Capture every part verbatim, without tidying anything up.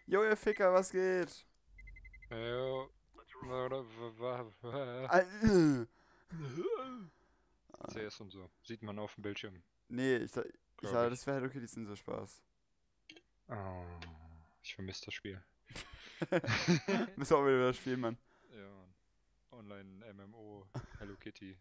Jo, ihr Ficker, was geht? Jo. Al- C S und so. Sieht man auf dem Bildschirm. Nee, ich, ich Glaub sage, ich. das wäre Hello Kitty sind so Spaß. Oh, ich vermisse das Spiel. Müssen wir auch wieder das spielen, Mann. Ja, Mann. Online M M O, Hello Kitty.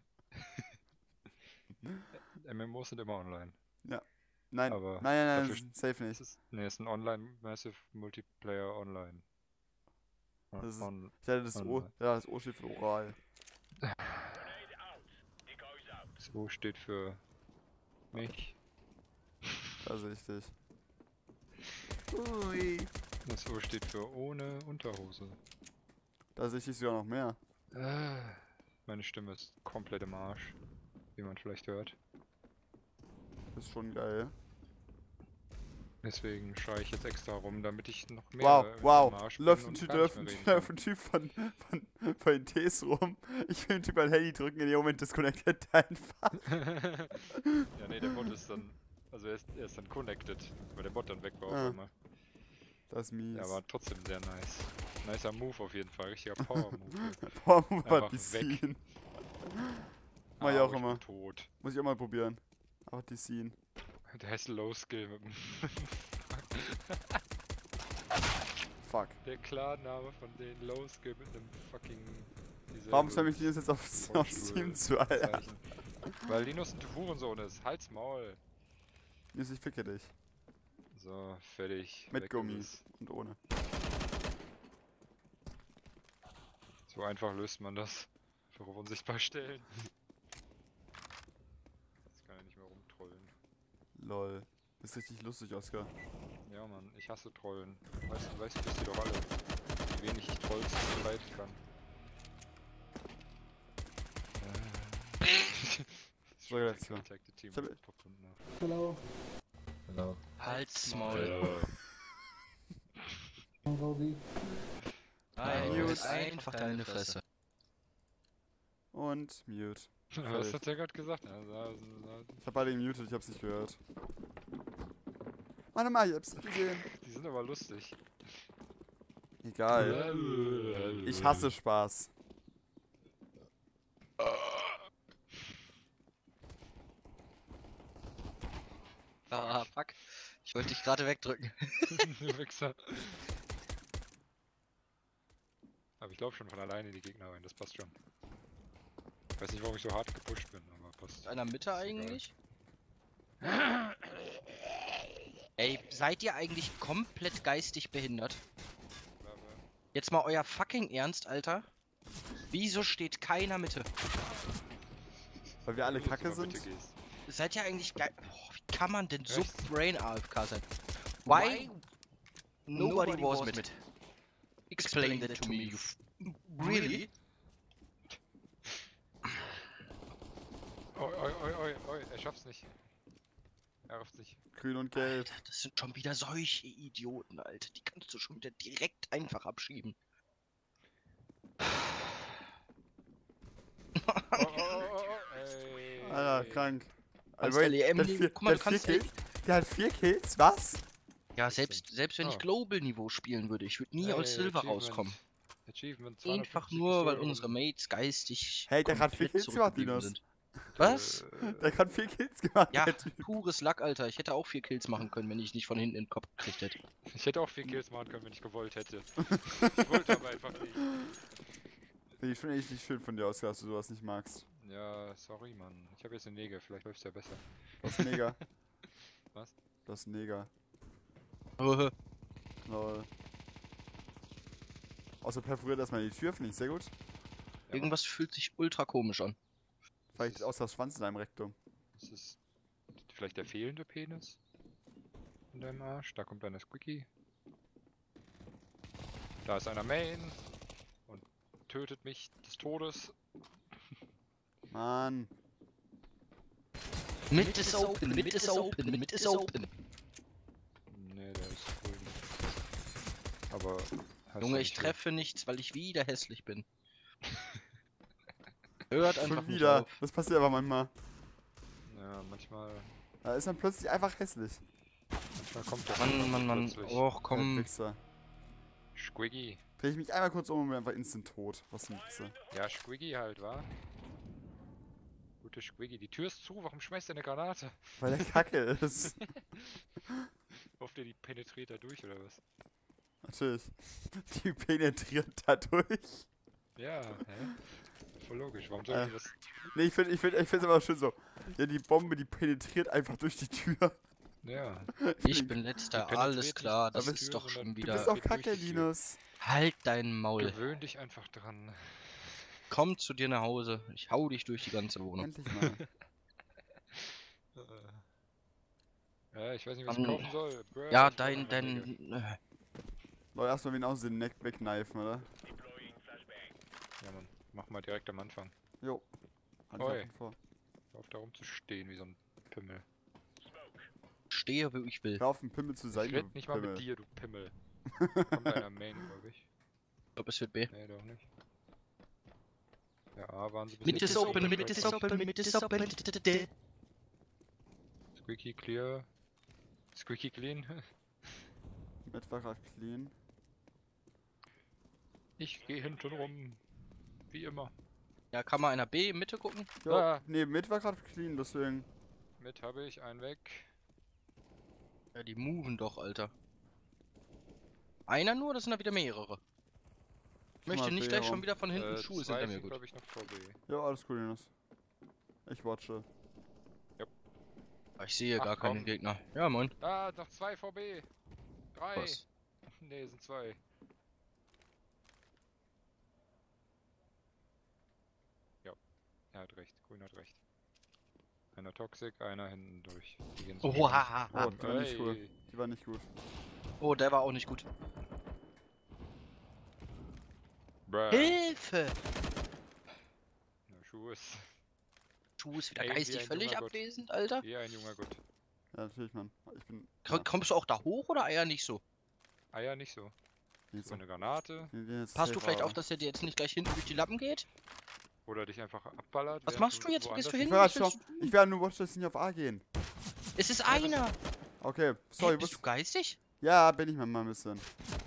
M M Os sind immer online. Nein, Aber nein, nein, dafür nein, safe Es nicht. ist, nee, es ist ein Online Massive Multiplayer Online. On, Das ist, on, ich hatte das O, online. ja, das O steht für oral. Das O steht für mich. Das ist richtig. Ui. Das O steht für ohne Unterhose. Da sehe ich sogar noch mehr. Äh, Meine Stimme ist komplett im Arsch, wie man vielleicht hört. Das ist schon geil. Deswegen schreie ich jetzt extra rum, damit ich noch mehr Wow, im wow. Arsch bin Läuft ein und Typ, gar läuft nicht ein mehr Typ, reden läuft ein Typ von, von, von den Ts rum. Ich will den Typ mein Handy drücken, in dem Moment disconnected einfach. kann. Ja, nee, der Bot ist dann, also er ist, er ist dann connected, weil der Bot dann weg war Ah. auf einmal. Das ist mies. Ja, war trotzdem sehr nice. Nicer Move auf jeden Fall, richtiger Power-Move. Boah, muss man Einfach die weg. ziehen. Mach ich auch bin immer. tot. Muss ich auch mal probieren. Aber die ziehen. Der heißt Low Skill mit dem Fuck. Der Klarname von den Low Skill mit einem fucking. Warum soll mich Linus jetzt auf, auf Steam zu, Alter? Weil Linus ein Hurensohn ist. Halt's Maul. Linus, ich ficke dich. So, fertig. Mit Weg Gummi. ist es. Und ohne. So einfach löst man das. Einfach auf unsichtbar stellen. Jetzt kann er nicht mehr rumtrollen. Lol. Das ist richtig lustig, Oskar. Ja, Mann, ich hasse Trollen. Weißt du, weißt du, wisst ihr doch alle, wie wenig ich Trolls leiden kann. So, jetzt so. Team Ich hab- Hello. Hello. Halt's Maul. Rodi. Nein, Mute. jetzt einfach deine Fresse. Und mute. Was hat der gerade gesagt? Also, also, also, Ich hab beide gemutet, ich hab's nicht gehört. Warte mal, ich hab's nicht gesehen. die sind aber lustig. Egal. Ich hasse Spaß. Ah, fuck. Ich wollte dich gerade wegdrücken. Du Wichser. Aber ich glaube schon von alleine in die Gegner rein, das passt schon. Ich weiß nicht, warum ich so hart gepusht bin, aber passt. Einer Mitte eigentlich? Ey, seid ihr eigentlich komplett geistig behindert? Jetzt mal euer fucking Ernst, Alter. Wieso steht keiner Mitte? Weil wir alle Wenn du kacke zur Mitte sind. gehst. Seid ihr eigentlich geil? Boah, wie kann man denn so Rechts. brain A F K sein? Why? Nobody was mit. Explain that to me, you f really? Oi, oi, oi, oi, oi, er schafft's nicht. Er rafft sich. Grün und gelb. Alter, das sind schon wieder solche Idioten, Alter. Die kannst du schon wieder direkt einfach abschieben. Oh, oh, oh, oh, oh, ey. Alter, krank. Kannst Alter, L E M der, nehmen? vier, Guck mal, der du hat vier kannst L- Kills? Der hat vier Kills? Was? Ja, selbst, selbst wenn ich Ah. Global-Niveau spielen würde, ich würde nie als Ey, Silver Achievement. rauskommen. Achievement Einfach zweihundertfünfzig nur, weil Pistolen. unsere Mates geistig Hey, der hat vier komplett Kills gemacht, zurückgeblieben Linus. sind. Was? Äh, Der hat vier Kills gemacht. Ja, der Typ. pures Luck, Alter. Ich hätte auch vier Kills machen können, wenn ich nicht von hinten in den Kopf gekriegt hätte. Ich hätte auch vier Kills machen können, wenn ich gewollt hätte. Ich wollte aber einfach nicht. Finde ich schon echt nicht schön von dir, Oskar, dass du sowas nicht magst. Ja, sorry, Mann. Ich habe jetzt eine Neger, vielleicht läuft's ja besser. Das ist Neger. Was? Das ist Neger. Äh, Lol. Außer perforiert erstmal die Tür, finde ich sehr gut. Irgendwas fühlt sich ultra komisch an. Vielleicht aus das Schwanz in deinem Rektum. Das ist vielleicht der fehlende Penis in deinem Arsch. Da kommt eine Squeaky. Da ist einer Main und tötet mich des Todes. Mann. Mid is open, mid is open, mid is open. Ne, der ist wohl nicht. Aber. hast Junge, du ich nicht treffe nichts, weil ich wieder hässlich bin. Hört einfach Schon nicht wieder. auf. Das passiert aber manchmal. Ja, manchmal. Da ist man plötzlich einfach hässlich. Manchmal kommt das. Mann, Mann, Mann. plötzlich. Och, Der komm. Wichser. Squiggy. Dreh ich mich einmal kurz um und bin einfach instant tot. Was denn das? Ja, Squiggy halt, wa? Gute Squiggy. Die Tür ist zu, warum schmeißt er eine Granate? Weil der Kacke ist. Hofft ihr, die penetriert da durch, oder was? Natürlich. Die penetriert dadurch. Ja, hä? Voll logisch, warum soll Äh. die das... Nee, ich finde ich find, ich find's aber schön so. Ja, die Bombe, die penetriert einfach durch die Tür. Ja. Ich bin letzter, Die alles penetriert klar, nicht das die ist Tür, doch sondern schon Du wieder- bist wieder... auch geht durch Kacke, die Tür. Linus. Halt dein Maul. Gewöhn dich einfach dran. Komm zu dir nach Hause. Ich hau dich durch die ganze Wohnung. Endlich mal. Ja, ich weiß nicht, was Mann. ich kaufen soll. Bruh, Ja, ich brauch dein, eine dein... Menge. äh, Leute, erstmal wen aus den Neck wegkneifen, oder? Ja, Mann. Mach mal direkt am Anfang. Jo. Hat Oi. ich vor. Hör auf da rumzustehen wie so ein Pimmel. Stehe, wo ich will. Hör auf, ein Pimmel zu sein, Ich du red nicht mal Pimmel. mit dir, du Pimmel. Kommt einer Main, glaube ich. Ich glaube, es wird B. Nee, doch nicht. Ja, A waren sie bis Mit jetzt is nicht open, so mit is weit. open, mit is open. Squeaky clear. Squeaky clean. Mit war grad clean. Ich gehe hinten rum. Wie immer. Ja, kann man einer B in Mitte gucken? Ja, Ah. nee, mit war grad clean, deswegen. Mit habe ich einen weg. Ja, die moven doch, Alter. Einer nur, das sind da wieder mehrere. Ich möchte Mal nicht B gleich rum. schon wieder von hinten Äh, Schuhe zwei hinter mir sind, gut. glaube ich, noch vor B. Ja, alles cool, Linus. Ich watche. Ich sehe Ach, gar keinen komm. Gegner. Ja, moin. Ah, noch zwei vor B. Drei. Was? Nee, sind zwei. Ja, er hat recht. Grün hat recht. Einer Toxic, einer hinten durch. Die gehen so Oh, schnell. ha, ha, Oh, ha. die war nicht cool. Ey. Die war nicht gut. Oh, der war auch nicht gut. Bruh. Hilfe! Na, Schuh ist Schuh ist wieder Ey, wie geistig ein völlig junger Gott. abwesend, Alter. eher ein junger Gott. Ja, natürlich, Mann. Ich bin. Komm- Kommst du auch da hoch oder eher nicht so? Ah ja, nicht so. Jetzt So eine Granate. Passt du vielleicht auf, dass der dir jetzt nicht gleich hinten durch die Lappen geht? Oder dich einfach abballert. Was während machst du jetzt? Gehst du woanders- hin? Ich will Was schon. willst du Ich werde nur watch, dass sie nicht auf A gehen. Es ist einer! Okay, Hey, sorry, bist was. du geistig? Ja, bin ich mal ein bisschen.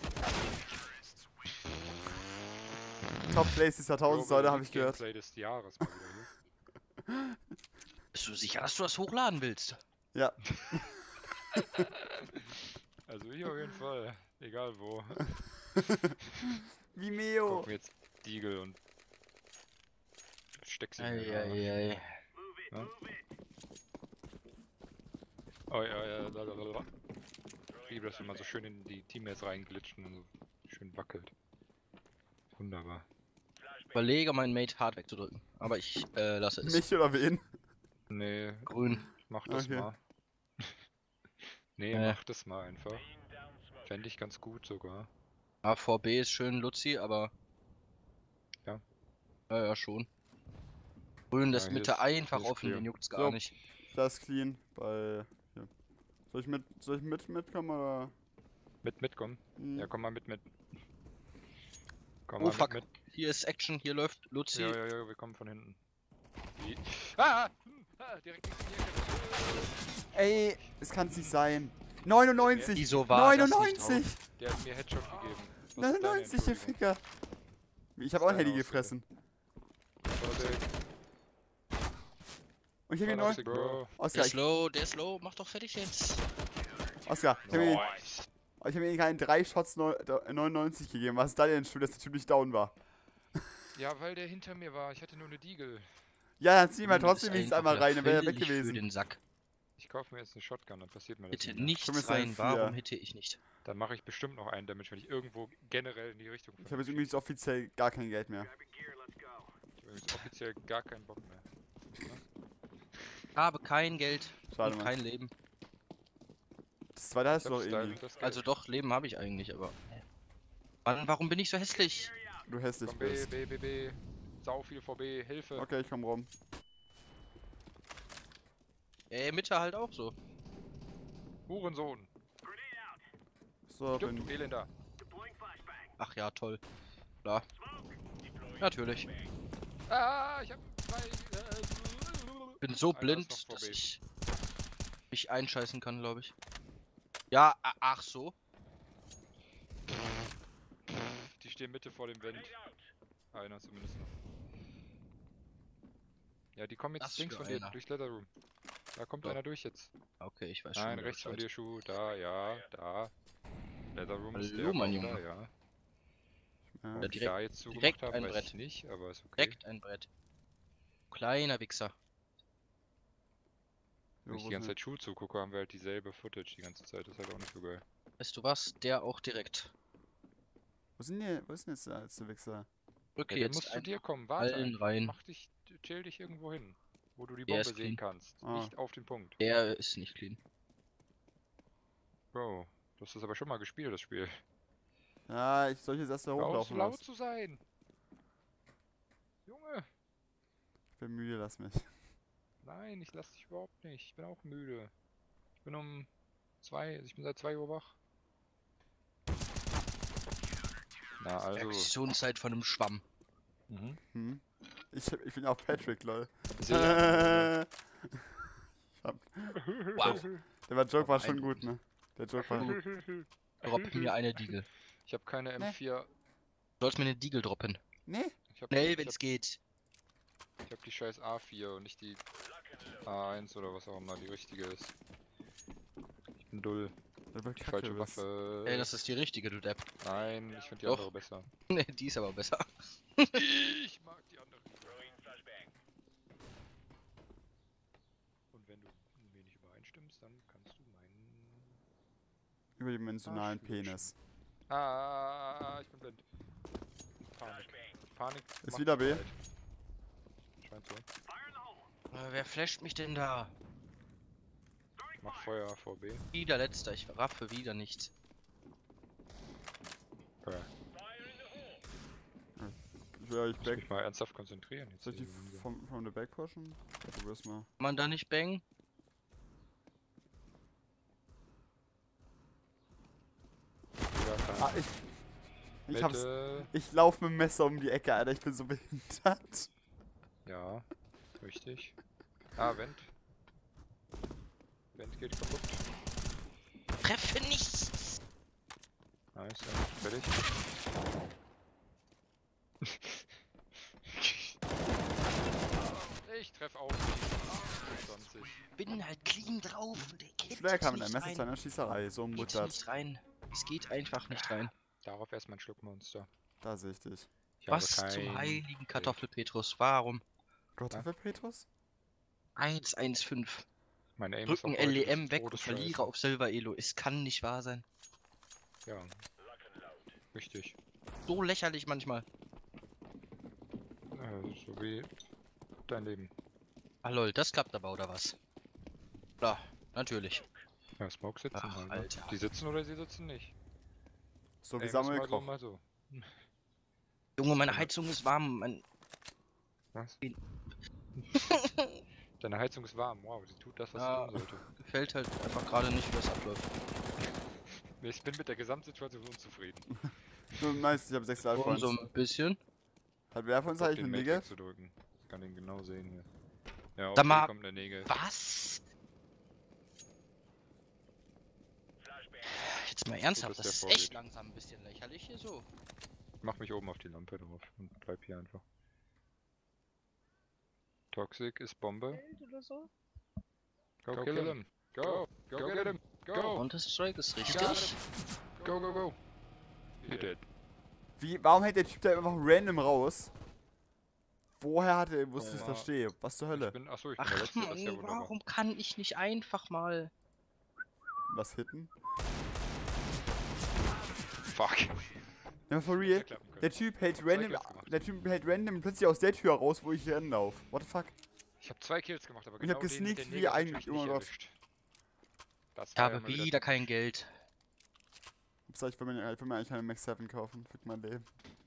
Top Plays des Jahrtausends, Global Leute, habe ich gehört. Gameplay des Jahres mal wieder hier. Bist du sicher, dass du das hochladen willst? Ja. Also ich auf jeden Fall. Egal wo. Vimeo. Gucken wir jetzt Deagle und steck sie mir in den Arsch. Eieiei. Oh ja, ja, lalalala. Ich liebe, dass wir mal so schön in die Teammates reinglitschen und so schön wackelt. Wunderbar. Überlege, meinen Mate hart wegzudrücken. Aber ich äh, lasse es. Mich oder wen? Nee, Grün. mach das Okay. mal. Nee, Äh. mach das mal einfach. Fände ich ganz gut sogar. A vor B ist schön Luzi, aber. Ja. Ja, ja, schon. Grün lässt Ja, hier Mitte ist- einfach hier ist offen, clear. den juckt's gar So. nicht. Das ist clean. Bei. Hier. Soll ich mit. Soll ich mit mitkommen oder? Mit, mitkommen. Hm. Ja, komm mal mit, mit. Komm Oh mal fuck. mit, mit. Hier ist Action, hier läuft Luzi. Ja, ja, ja, wir kommen von hinten. Wie? Ah! Hm, ah direkt neben mir. Ey, es kann's nicht sein. neunundneunzig! Wieso war das nicht neunundneunzig! Der hat mir Headshot gegeben. Was ist deine neunundneunzig, der Entschuldigung? Ficker! Ich hab auch ein Deine Handy Ausrede. gefressen. Toxic, Und ich hab ihn neu. Toxic, Bro. Der Oscar, ist ich, low, der ist low, mach doch fertig jetzt. Oscar, ich hab ihm, Nice. ich hab ihm keinen drei Shots neun- neunundneunzig gegeben. Was ist da denn schuld, dass der Typ nicht down war? Ja, weil der hinter mir war. Ich hatte nur eine Deagle. Ja, dann zieh ihn mal Grün ist trotzdem wenigstens einfach einmal rein, dann wäre er weg völlig für gewesen. den Sack. Ich kaufe mir jetzt eine Shotgun, dann passiert mir das Bitte nicht mehr. nichts Schon ist ein rein, warum Vier. hitte ich nicht? Dann mache ich bestimmt noch einen Damage, wenn ich irgendwo generell in die Richtung Ich habe jetzt übrigens offiziell gar kein Geld mehr. Ich habe jetzt offiziell gar keinen Bock mehr. Ich habe kein Geld Schade, und Mann. kein Leben. Das zweite hast du doch Das Style irgendwie. und das Geld. Also doch, Leben habe ich eigentlich, aber... Mann, warum bin ich so hässlich? Du hässlich Komm, B, bist. B, B, B. Sau viel vor B, Hilfe. Okay, ich komm rum. Ey, Mitte halt auch so. Hurensohn. So, Stimmt, du bin. Elender. Ach ja, toll. Klar. Natürlich. Ah, ich hab zwei. Äh, Bin so Einer ist blind, noch vor dass B. ich mich einscheißen kann, glaube ich. Ja, a- ach so. stehen Mitte vor dem Vent. Einer zumindest noch. Ja, die kommen Das jetzt links für von dir einer. durchs Leather Room. Da kommt So. einer durch jetzt. Okay, ich weiß schon. Nein, wieder rechts von Bescheid. dir, Schuh. Da, ja, da. Leather Room ist Hallo, der mein Raum da, Junge. ja. Ja. Ob Ja, die direkt- da jetzt zugemacht direkt haben, ein weiß Brett. ich nicht, aber ist okay. Direkt ein Brett. Kleiner Wichser. Wenn ich die ganze Zeit Schuh zugucke, haben wir halt dieselbe Footage die ganze Zeit. Das ist halt auch nicht so geil. Weißt du was? Der auch direkt. Wo sind die, wo ist denn jetzt der letzte Wichser? Okay, Ja, der jetzt muss zu ein- dir kommen, warte allen einfach. rein. Mach dich, chill dich irgendwo hin, wo du die Der Bombe ist sehen clean. kannst. Ah. Nicht auf den Punkt. Der ist nicht clean. Bro, du hast das aber schon mal gespielt, das Spiel. Ja, ich soll jetzt erst da Hör auf, so hochlaufen. laut lassen. zu sein! Junge! Ich bin müde, lass mich. Nein, ich lass dich überhaupt nicht. Ich bin auch müde. Ich bin um zwei, also ich bin seit zwei Uhr wach. Na, also. Reaktionszeit von einem Schwamm. Mhm. Hm? Ich, ich bin auch Patrick, lol. Sehr. Ich hab, Wow. der war Joke war Aber schon gut, ne? Der Joke war. Drop mir eine Diegel. Ich habe keine M vier. Du sollst mir eine Diegel droppen. Nee? Ich hab, Schnell, ich wenn's hab, geht. ich hab die scheiß A vier und nicht die A eins oder was auch immer die richtige ist. Ich bin dull. Der wird Die kacke, falsche was. Waffe. Ey, das ist die richtige, du Depp. Nein, ich finde die Doch. andere besser. Ne, die ist aber besser. Ich mag die andere. Und wenn du ein wenig übereinstimmst, dann kannst du meinen... Überdimensionalen Arschlöcher. Penis. Ah, ich bin blind. Panik. Panik. Ist macht wieder B. Leid. Scheint so. Äh, wer flasht mich denn da? Mach Feuer vor B. Wieder letzter, ich raffe wieder nichts. Ja. Ich will euch Ich muss back. mich mal ernsthaft konzentrieren. Jetzt Soll ich die hier wieder. vom, vom the back pushen? Ja, probier's mal. Kann man da nicht bangen? Ja, keine Ah, ich. Ich hab's. Mitte. Ich lauf mit dem Messer um die Ecke, Alter. Ich bin so behindert. Ja, richtig. Ah, Vent. Vent geht kaputt. Treffe nichts! Nice, ja, fertig. Ich treffe auch nicht. zwanzig. Bin halt clean drauf und der geht Schwer kam in der nicht Messer zu rein. einer Schießerei. So ein Geht Mutter. nicht rein. Es geht einfach nicht rein. Darauf erstmal ein Schluck Monster. Da sehe ich dich. Ich habe Was kein zum heiligen Geld. Kartoffelpetrus? Warum? Kartoffelpetrus? eins eins fünf. Mein Aim ist Drücken auch heute L E des M weg und Todes verliere scheiße. auf Silver Elo. Es kann nicht wahr sein. Ja. Richtig. So lächerlich manchmal. Ja, so wie dein Leben. Ah lol, das klappt aber, oder was? Ja, natürlich. Ja, Smoke sitzen Ach, halt. ne? Alter. Die sitzen oder sie sitzen nicht. So wie Aim ist Samuel mal so, Koch. mal so. Junge, meine Heizung ist warm. Mein Was? Bin- Deine Heizung ist warm. Wow, sie tut das, was Ja. sie tun sollte. gefällt halt einfach gerade nicht, wie das abläuft. Ich bin mit der Gesamtsituation unzufrieden. So nice, ich habe sechs Live Und so Points. ein bisschen. Hat wer von uns Auf eigentlich den eine Matrix Nigge? zu drücken. Ich kann ihn genau sehen hier. Ja, auf Sag den mal- kommt eine Nägel. Was? Jetzt mal ernsthaft, dass das der ist vorgeht. echt langsam ein bisschen lächerlich hier so. Ich mach mich oben auf die Lampe drauf und bleib hier einfach. Toxic ist Bombe. Oder so? Go, kill him. Go. Go, get him. Go. Counter-Strike ist got richtig. Go, go, go. Hit it. Wie, warum hält der Typ da einfach random raus? Woher hat er, wusste ich Oh. verstehe? Was zur Ich Hölle? bin, achso, ich bin der Ach Letzte, das ist ja man, wunderbar. warum kann ich nicht einfach mal... Was hitten? Fuck. Ja, for Hätte real. klappen können. Der Typ hält Zwei random, Kills gemacht. der Typ hält random plötzlich aus der Tür raus, wo ich reinlauf. What the fuck? Ich hab zwei Kills gemacht, aber Und ich hab genau den mit gesneakt der wie Nägel ein- natürlich oh mein nicht Gott. erwischt. Das Ich war habe ja mal wieder kein Geld. Ups, ich will mir, ich will mir eigentlich keine Max sieben kaufen. Fick mein Leben.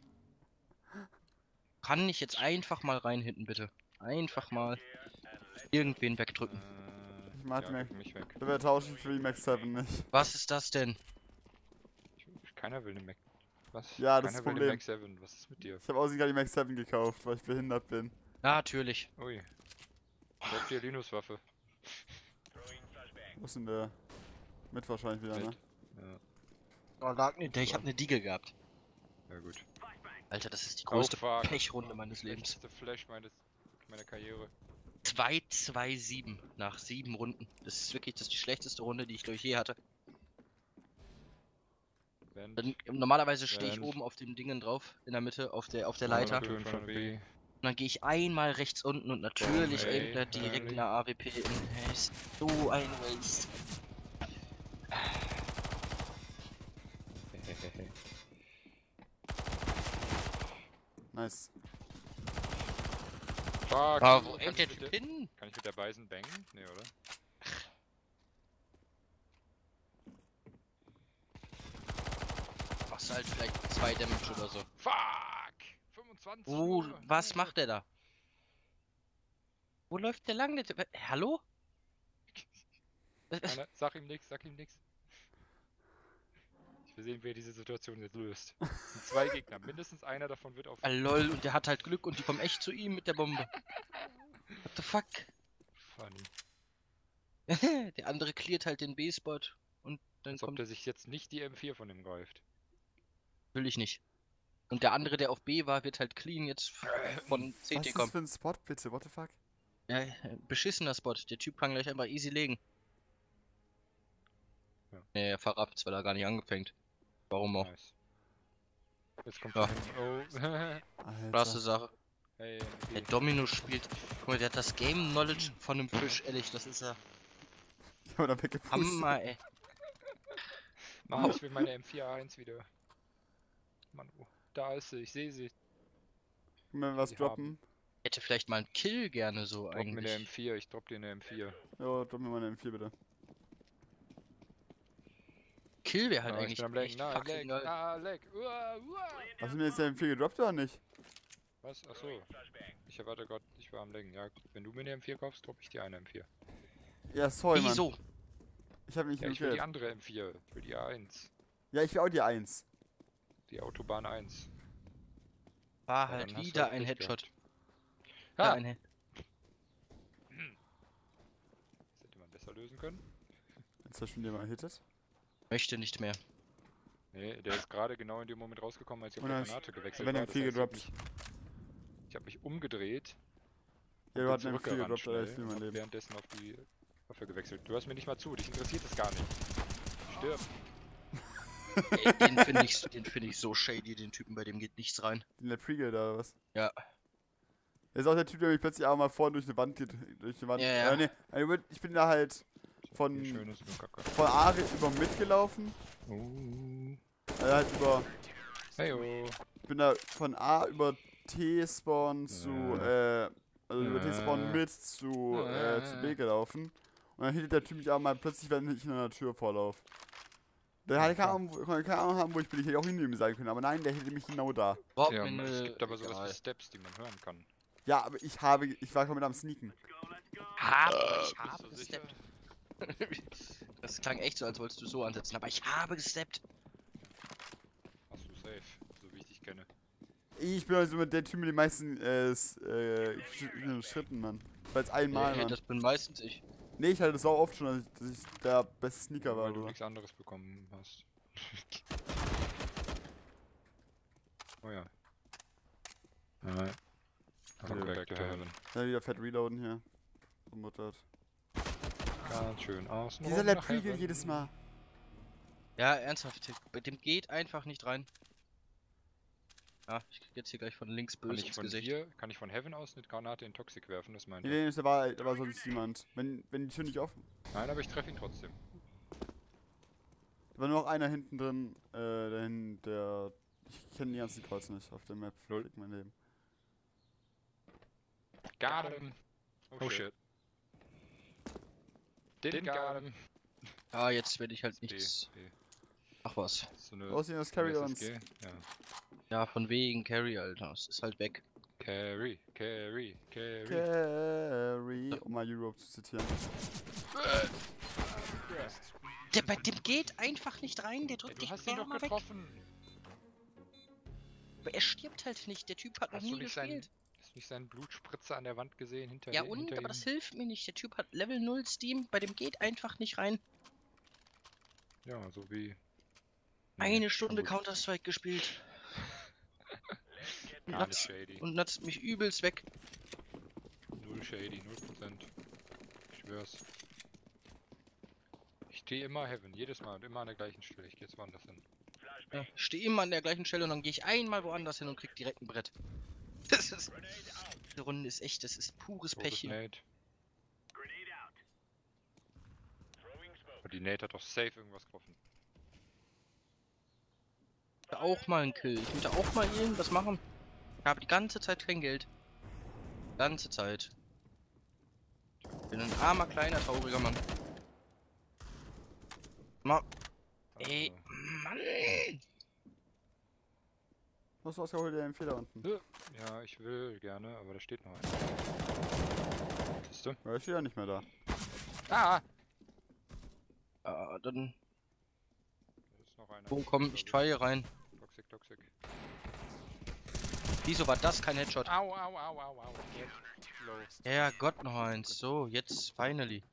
Kann ich jetzt einfach mal reinhitten, bitte? Einfach mal irgendwen wegdrücken. Äh, Ich mag ja, Mac- gib mich weg. Wir tauschen für die Max sieben nicht. Was ist das denn? Ich, keiner will den Mac. Was? Ja, das keiner ist will Problem. den Mac sieben. Was ist mit dir? Ich habe außerdem gerade die Max sieben gekauft, weil ich behindert bin. Natürlich. Ui. Ich hab die Linus-Waffe. Wo ist denn der? Mit wahrscheinlich wieder, ne? Mit. Ja, Oh, lag nicht. Ich habe eine Diegel gehabt. ja gut. Alter, das ist die größte fuck. Pechrunde meines Lebens. Letzte Flash meines, meiner Karriere. zwei zwei sieben nach sieben Runden. Das ist wirklich das ist die schlechteste Runde, die ich glaube ich je hatte. Wenn Dann, normalerweise stehe ich Wenn- oben auf dem Dingen drauf, in der Mitte, auf der auf der Leiter. Schön von B. Und dann gehe ich einmal rechts unten und natürlich Ey, aimt er direkt early. in der A W P in. Hey, ist so ein Waste. Nice. Fuck. Ah, wo kann aimt ich der mit Typ der- hin? Kann ich mit der Bison bangen? Nee, oder? Machst du halt vielleicht zwei Damage oder so. Fuck! fünfundzwanzig Oh, nur. was Junge. macht der da? Wo läuft der lang? Der Typ? Äh, Hallo? Keiner, sag ihm nix, sag ihm nix. Ich will sehen, wer diese Situation jetzt löst. Es sind zwei Gegner, mindestens einer davon wird auf. Ah, lol, und der hat halt Glück und die kommen echt zu ihm mit der Bombe. What the fuck? Funny. Der andere cleart halt den B-Spot und dann Als ob kommt. der sich jetzt nicht die M vier von ihm greift. Will ich nicht. Und der andere, der auf B war, wird halt clean jetzt von C Was T ist das kommen. für ein Spot, bitte? What the fuck? Ja, beschissener Spot. Der Typ kann gleich einfach easy legen. Ja. Nee, fahr ab, jetzt weil er gar nicht angefängt. Warum auch? Nice. Jetzt kommt Ja. er hin. Oh. Krasse Alter. Sache. Hey, Der M V. Domino spielt. Guck mal, der hat das Game Knowledge von einem Fisch, ehrlich, das ist ja Ich hab da weggepustet. Hammer, ey. Mann, ich will meine M vier A eins wieder. Mann, oh. Da ist sie, ich sehe sie. Können wir was Die droppen? Hätte vielleicht mal einen Kill gerne so Drop mir eine M eigentlich. vier, ich drop dir eine M vier. Jo, drop mir mal eine M vier, bitte. Kill wäre halt Ah, ich eigentlich bin am Laggen. echt Na, fucking Lag, geil. na, Lag. Uah, uah. Hast du mir jetzt eine M vier gedroppt oder nicht? Was? Achso. Ich erwarte gerade, ich war am Laggen. Ja, wenn du mir eine M vier kaufst, drop ich dir eine M vier. Ja, sorry, Mann. Wieso? Ich hab nicht Ja, genug ich will die Geld. andere M vier. Ich will die A eins. Ja, ich will auch die eins. Die Autobahn eins. War Ja, halt dann hast du wieder halt ein Pech Headshot. Ha! Ja, ein He Das hätte man besser lösen können. Jetzt hast du den mal hittet. Möchte nicht mehr. Nee, der ist gerade genau in dem Moment rausgekommen, als ich auf Und die dann- Granate gewechselt wenn war. M vier Das heißt, gedroppt. Ich hab mich, ich hab mich umgedreht. Ja, du bin hast eine M vier zurückgerannt gedroppt, Alter, ich schnell will und mein hab Leben. währenddessen auf die Waffe gewechselt. Du hörst mir nicht mal zu, dich interessiert das gar nicht. Stirb. Ey, den finde ich, den find ich so shady, den Typen, bei dem geht nichts rein. In der Pre-Guild oder was? Ja. Das ist auch der Typ, der mich plötzlich auch mal vorne durch eine Wand geht. Durch die Wand. Ja, ja. Äh, nee, also ich bin da halt von, Wie schön ist nur Kacke. von A über mitgelaufen. Oh. Also halt über. Hey, oh. Ich bin da von A über T-Spawn zu, äh, also über Äh. T-Spawn mit zu, äh, zu B gelaufen. Und dann hittet der Typ mich auch mal plötzlich, wenn ich in einer Tür vorlaufe. Der hatte keine Ahnung, wo- keine Ahnung haben, wo ich bin. Ich hätte auch hinter ihm sein können, aber nein, der hittet mich genau da. Überhaupt Ja, mir es ne- gibt aber sowas egal. wie Steps, die man hören kann. Ja, aber ich habe, ich war komplett am Sneaken. Habe, Äh, ich habe bist du sicher? gesteppt. Das klang echt so, als wolltest du so ansetzen, aber ich habe gesteppt. Hast du safe, so wie ich dich kenne. Ich bin also mit der Typ mit den meisten, äh, s- äh, Sch- Schritten, Mann. Weil es einmal, Nee, Mann. das bin meistens ich. Nee, ich hatte das auch oft schon, dass ich, dass ich der beste Sneaker war, Weil du oder? nichts anderes bekommen hast. Oh ja. Alright. Come Okay. back to heaven. Dann wieder fett reloaden hier. Vermuttert. Ganz schön außen. Dieser Lab Pre-Guild jedes Mal. Ja, ernsthaft, bei dem geht einfach nicht rein. Ja, ich krieg jetzt hier gleich von links Kann böse ich ins von Gesicht. hier, kann ich von Heaven aus eine Granate in Toxic werfen, das meinte Nee, nee, da war, da war sonst niemand. Wenn, wenn die Tür nicht offen. Nein, aber ich treffe ihn trotzdem. Da war nur noch einer hinten drin, äh, der, hin- der ich kenne die ganzen Calls nicht auf der Map. Null. Fick mein Leben. Got him. Oh shit. Didn't got him. Ah, jetzt werde ich halt B, nichts. B. Ach was. So eine Aussehen, das Carry S S uns. G? Ja. Ja, von wegen Carry, Alter. Es ist halt weg. Carry, carry, carry. Carry, um mal Europe zu zitieren. Der, bei dem geht einfach nicht rein, der Ey, drückt du dich hast ihn doch mal weg. getroffen. Aber er stirbt halt nicht, der Typ hat noch Hast du nie nicht seinen, gespielt. hast du nicht seinen Blutspritzer an der Wand gesehen hinter Ja dir- und, hinter aber ihm? das hilft mir nicht. Der Typ hat Level null Steam, bei dem geht einfach nicht rein. Ja, so wie... Nee, Eine na Stunde gut. Counter-Strike gespielt. Und Gar nicht natzt, shady. und natzt mich übelst weg. Null shady, null Prozent. Ich schwör's. Ich stehe immer Heaven, jedes Mal und immer an der gleichen Stelle. Ich geh jetzt woanders hin. Ja, ich stehe immer an der gleichen Stelle und dann gehe ich einmal woanders hin und krieg direkt ein Brett. Das ist. Die Runde ist echt, das ist pures Pech hier. Nate. Aber die Nate hat doch safe irgendwas getroffen. Ich möchte auch mal einen Kill. Ich möchte auch mal irgendwas machen. Ich habe die ganze Zeit kein Geld. Ganze Zeit. Ich bin ein armer, kleiner, trauriger Mann. Ma. Ey, Also, Mann! Was hast du hol dir einen Fehler unten? ja, ich will gerne, aber da steht noch einer. Siehst du? Ja, ich stehe ja nicht mehr da. Ah! Ah, dann. Da ist noch einer. Wo komm ich zwei rein? Toxic, toxic. Wieso war das kein Headshot? Au, au, au, au, au. Jetzt. Low. Ja, Gott, noch eins. So, jetzt finally.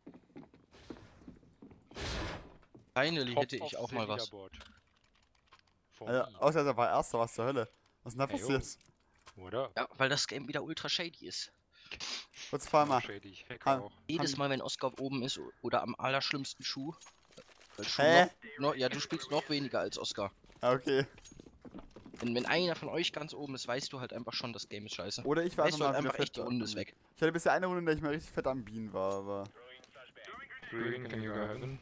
Finally Top hätte ich of auch the mal was. Leaderboard. For Also, me. außer er war Erster, was zur Hölle? Was ist denn da Ey, yo. passiert? Oder? Ja, weil das Game wieder ultra shady ist. Kurz fahr mal. Shady, ich hacker Han- auch. Jedes Mal, wenn Oscar oben ist o- oder am allerschlimmsten Schuh. Weil Schuh Hä? noch, noch, ja, du spielst noch weniger als Oscar. Ah, okay. Wenn, wenn einer von euch ganz oben ist, weißt du halt einfach schon, das Game ist scheiße. Oder ich war Weißt du einfach halt mal einfach echt, die Runde ist weg. Ich hatte bisher eine Runde, in der ich mal richtig fett am Bienen war, aber. Green, can you go heaven?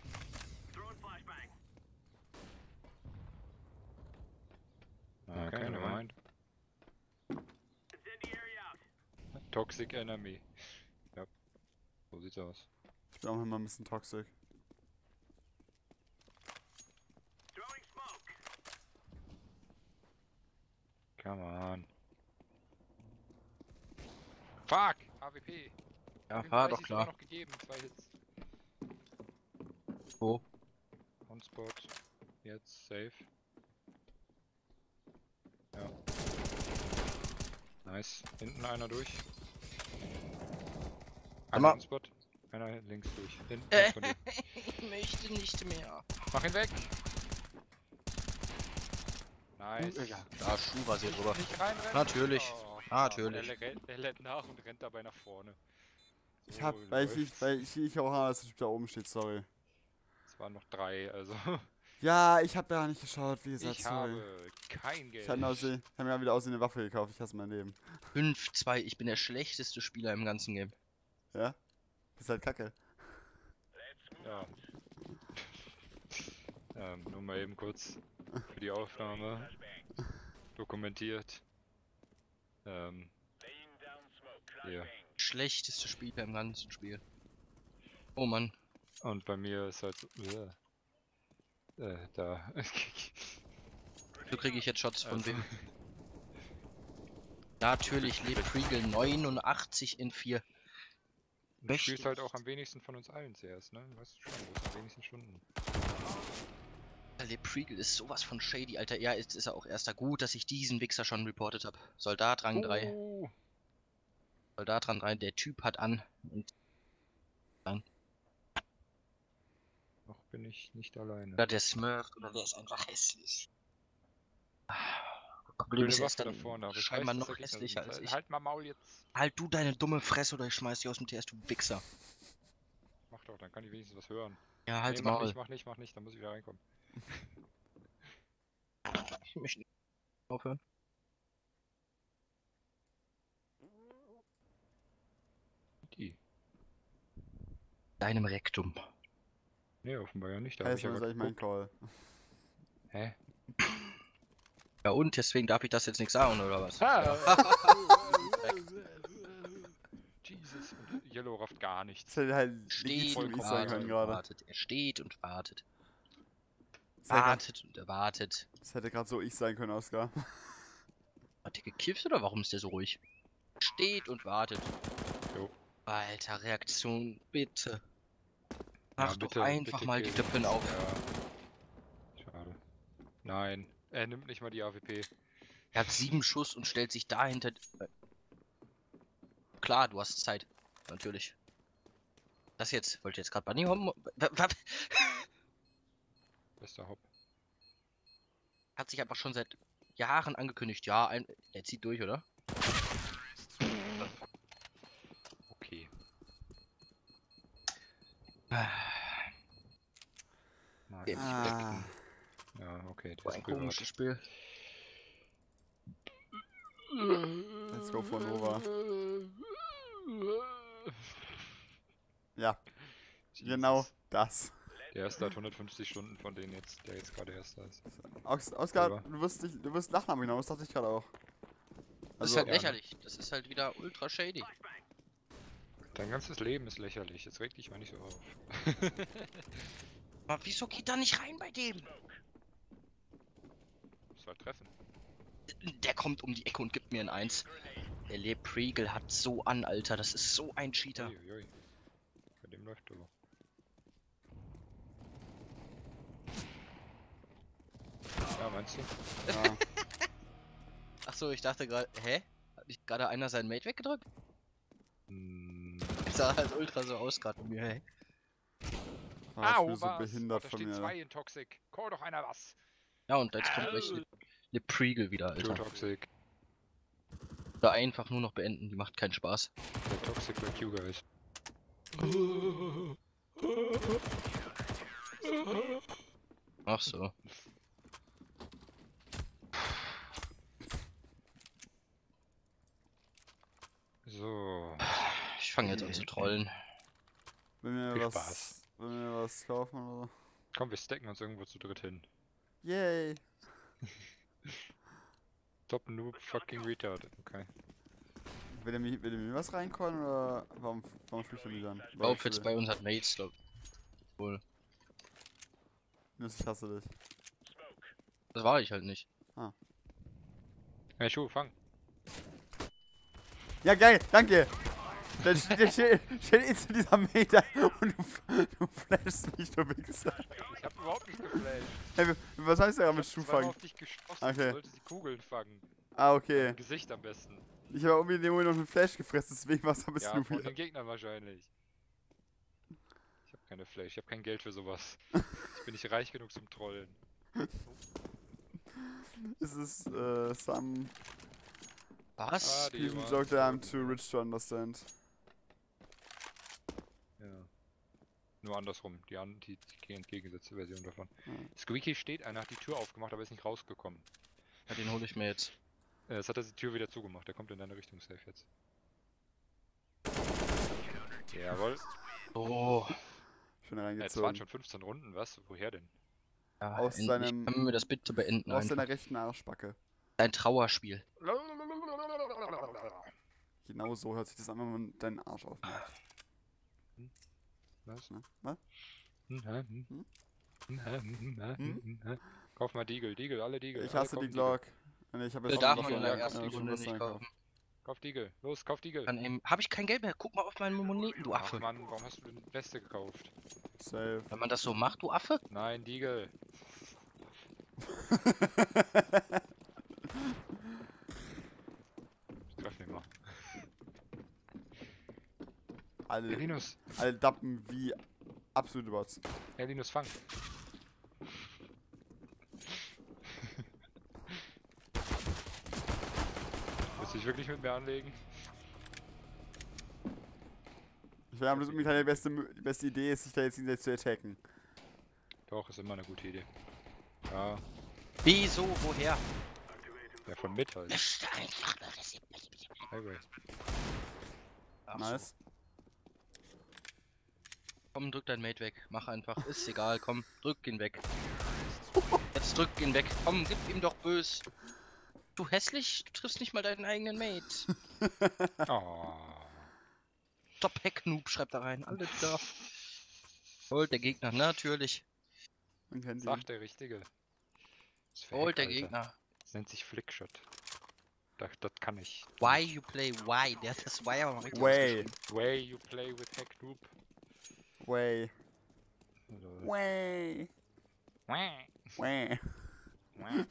Okay, never mind. Toxic enemy. Ja, so sieht's aus. Ich bin auch immer ein bisschen toxisch. Come on. Fuck! A W P! Ja, Wie war viel doch ist klar. noch gegeben? Zwei Hits. Wo? On-Spot. Jetzt safe. Ja. Nice. Hinten einer durch. Sag Einer mal. On-Spot. Einer links durch. Hinten Äh. von dir. Ich möchte nicht mehr. Mach ihn weg! Nice. Ja, da Schuh war sie drüber. Nicht reinrennen. Natürlich. Oh, Natürlich. Er, rennt- er rennt nach und rennt dabei nach vorne. Ich So hab, weil ich, läuft's. weil ich, ich auch an, dass der Typ da oben steht, sorry. Es waren noch drei, also. Ja, ich hab ja nicht geschaut, wie gesagt, Ich sorry. habe kein Geld. Ich hab mir, aussehen, ich hab mir wieder aussehen eine Waffe gekauft, ich hasse mein Leben. fünf zwei, ich bin der schlechteste Spieler im ganzen Game. Ja? Bist halt kacke. Ja. ähm, nur mal eben kurz für die Aufnahme dokumentiert. Ähm, hier. Schlechteste Spieler im ganzen Spiel. Oh Mann. Und bei mir ist halt so, äh, äh, da. So kriege ich jetzt Shots von Also, wem? Natürlich lebt Kriegel neunundachtzig in vier. Du Möchte spielst halt nicht. auch am wenigsten von uns allen zuerst, ne? Weißt du schon, du hast am wenigsten Stunden. Le Priegel ist sowas von shady, Alter. Ja, jetzt ist er auch erster. Gut, dass ich diesen Wichser schon reportet habe. Soldat Rang drei. Oh, Soldat Rang drei, der Typ hat an. Und noch bin ich nicht alleine. oder der smurft oder der ist einfach hässlich. Problem Blöde ist, er ist Waffe da dann vorne, aber ich scheinbar weiß, dass noch er Gegner hässlicher sind. als ich. Halt mal Maul jetzt. Halt du deine dumme Fresse oder ich schmeiß dich aus dem T S, du Wichser. Mach doch, dann kann ich wenigstens was hören. Ja, halt nee, mach Maul. nicht, mach nicht, mach nicht, dann muss ich wieder reinkommen. Ich möchte nicht aufhören. Die. Deinem Rektum. Nee, offenbar ja nicht. Da Hey, hab ist ich aber eigentlich mein geguckt. Call. Hä? Ja und, deswegen darf ich das jetzt nicht sagen, oder was? Jesus, und Yellow rafft gar nichts. Das hätte halt Steht legitim und ich sagen wartet können und gerade. wartet. Er steht und wartet. Das hätte, Wartet und er wartet. das hätte gerade so ich sein können, Oscar. Hat der gekifft oder warum ist der so ruhig? Steht und wartet. Jo. Alter, Reaktion, bitte. Ja, Mach doch bitte, einfach bitte mal die kill. Lippen auf. Ja. Schade. Nein, er nimmt nicht mal die A W P. Er hat sieben Schuss und stellt sich dahinter. Äh, Klar, du hast Zeit. Natürlich. Das jetzt? Wollt ihr jetzt gerade Bunny hoppen? Wa- wa- Bester Hop. Hat sich einfach schon seit Jahren angekündigt. Ja, ein, er zieht durch, oder? Okay. Ah, Mal Dem nicht Ah. wegden. Ja, okay, so der ein ist privat. komisches Spiel. Let's go for Nova. Ja, Jesus. genau das. Der erste hat hundertfünfzig Stunden von denen jetzt, der jetzt gerade erster ist. Os Oskar, Selber. du wirst, dich, du wirst Nachnamen genommen, das dachte ich gerade auch. Das ist Also, halt ja, ne? lächerlich. Das ist halt wieder ultra shady. Dein ganzes Leben ist lächerlich, jetzt reg dich mal nicht so auf. Aber wieso geht da nicht rein bei dem? Das war treffen. Der kommt um die Ecke und gibt mir ein Eins. Der Le Priegel hat so an, Alter. Das ist so ein Cheater. Uiuiui. Bei dem läuft aber. Ja, meinst du? ja. Ach so, ich dachte gerade, hä? Hat nicht gerade einer seinen Mate weggedrückt? Hm. Das sah halt ultra so aus gerade bei mir, hä? Ah, ich bin so behindert da von steht mir. zwei in Toxic. Call doch einer was. Ja, und jetzt kommt gleich Le, Le Priegel wieder, Too Alter. Toxic. Oder einfach nur noch beenden, die macht keinen Spaß. Der Toxic like you guys. Ach so. So. Ich fange jetzt an zu trollen. Wenn wir Viel was, Spaß. wenn wir was kaufen oder so. Komm, wir stacken uns irgendwo zu dritt hin. Yay. Top Noob fucking retard. Okay. Will der mir, will der mir was reinkommen oder warum, warum spricht er mich an? Outfits bei uns hat Mates, glaub wohl. Minus, ich hasse dich. Das war ich halt nicht. Hey Schuh, fang. Ja, geil, danke. Dann steht steht jetzt in dieser Meter und du, du flashst mich, du Wichser. Ich hab überhaupt nicht geflasht. Hey, was heißt der mit Ich hab zweimal Schuhfangen? auf dich geschossen. Okay. Du solltest die Kugeln fangen. Ah, okay. Im Gesicht am besten. Ich habe irgendwie in dem Moment noch einen Flash gefressen, deswegen war es ein Ja, bisschen von weird. den Gegnern wahrscheinlich. Ich hab keine Flash, ich hab kein Geld für sowas. Ich bin nicht reich genug zum Trollen. Es ist, äh, some Was? Ah, die people waren joke that I'm so too gut. rich to understand. Ja. Nur andersrum, die, an, die, die entgegengesetzte Version davon. Ja. Squeaky steht, einer hat die Tür aufgemacht, aber ist nicht rausgekommen. Ja, den hole ich mir jetzt. Äh, Jetzt hat er die Tür wieder zugemacht, der kommt in deine Richtung safe jetzt. Jawohl. Oh. Schön Jetzt waren reingezogen. schon fünfzehn Runden, was? Woher denn? Ja, Aus endlich seinem- können wir das bitte beenden Aus einfach. seiner rechten Arschbacke. Ein Trauerspiel. Genau so hört sich das an, wenn man deinen Arsch aufmacht. Was? Ne? Was? Hm, hä, hm? Hm? Hm, hä, hm, hm, hä, hm, hm, hä? Kauf mal Deagle, Deagle, alle Deagle. Ich alle hasse die kaufen Glock. Nee, ich habe Das jetzt darf auch man in noch der ja, ersten ja, schon Runde was nicht einkaufen. kaufen. Deagle. Kauf Deagle, los, kauf Deagle. Dann eben. Habe ich kein Geld mehr? Guck mal auf meine Moneten, du Ach Affe. Mann, warum hast du denn Beste gekauft? Safe. Wenn man das so macht, du Affe? Nein, Deagle. Ich treff mich mal. alle, Linus, alle dappen wie absolute Bots. ja, Linus, fang. Willst du dich wirklich mit mir anlegen? Ich glaube, das ist irgendwie die beste, Mö- die beste Idee ist, sich da jetzt hinterher zu attacken. Doch, ist immer eine gute Idee. Ja, Wieso? Woher? ja von mit halt. Highway. Ach so. Nice. Komm, drück dein Mate weg. Mach einfach. Ist egal, komm, drück ihn weg. Jetzt drück ihn weg. Komm, gib ihm doch bös. Du hässlich, du triffst nicht mal deinen eigenen Mate. Oh. Top Hack Noob, schreibt da rein. Alle da. Holt der Gegner, natürlich. Man kennt ihn. Sagt der Richtige. Das ist Holt der verhackt, Alter. Gegner. Das nennt sich Flickshot. Das, das kann ich. Why you play why? Der hat das Why aber mal richtig Way. ausgeschrieben. Way you play with Hack Noob. Way. Lol. Way. Wäh. Way. Wäh.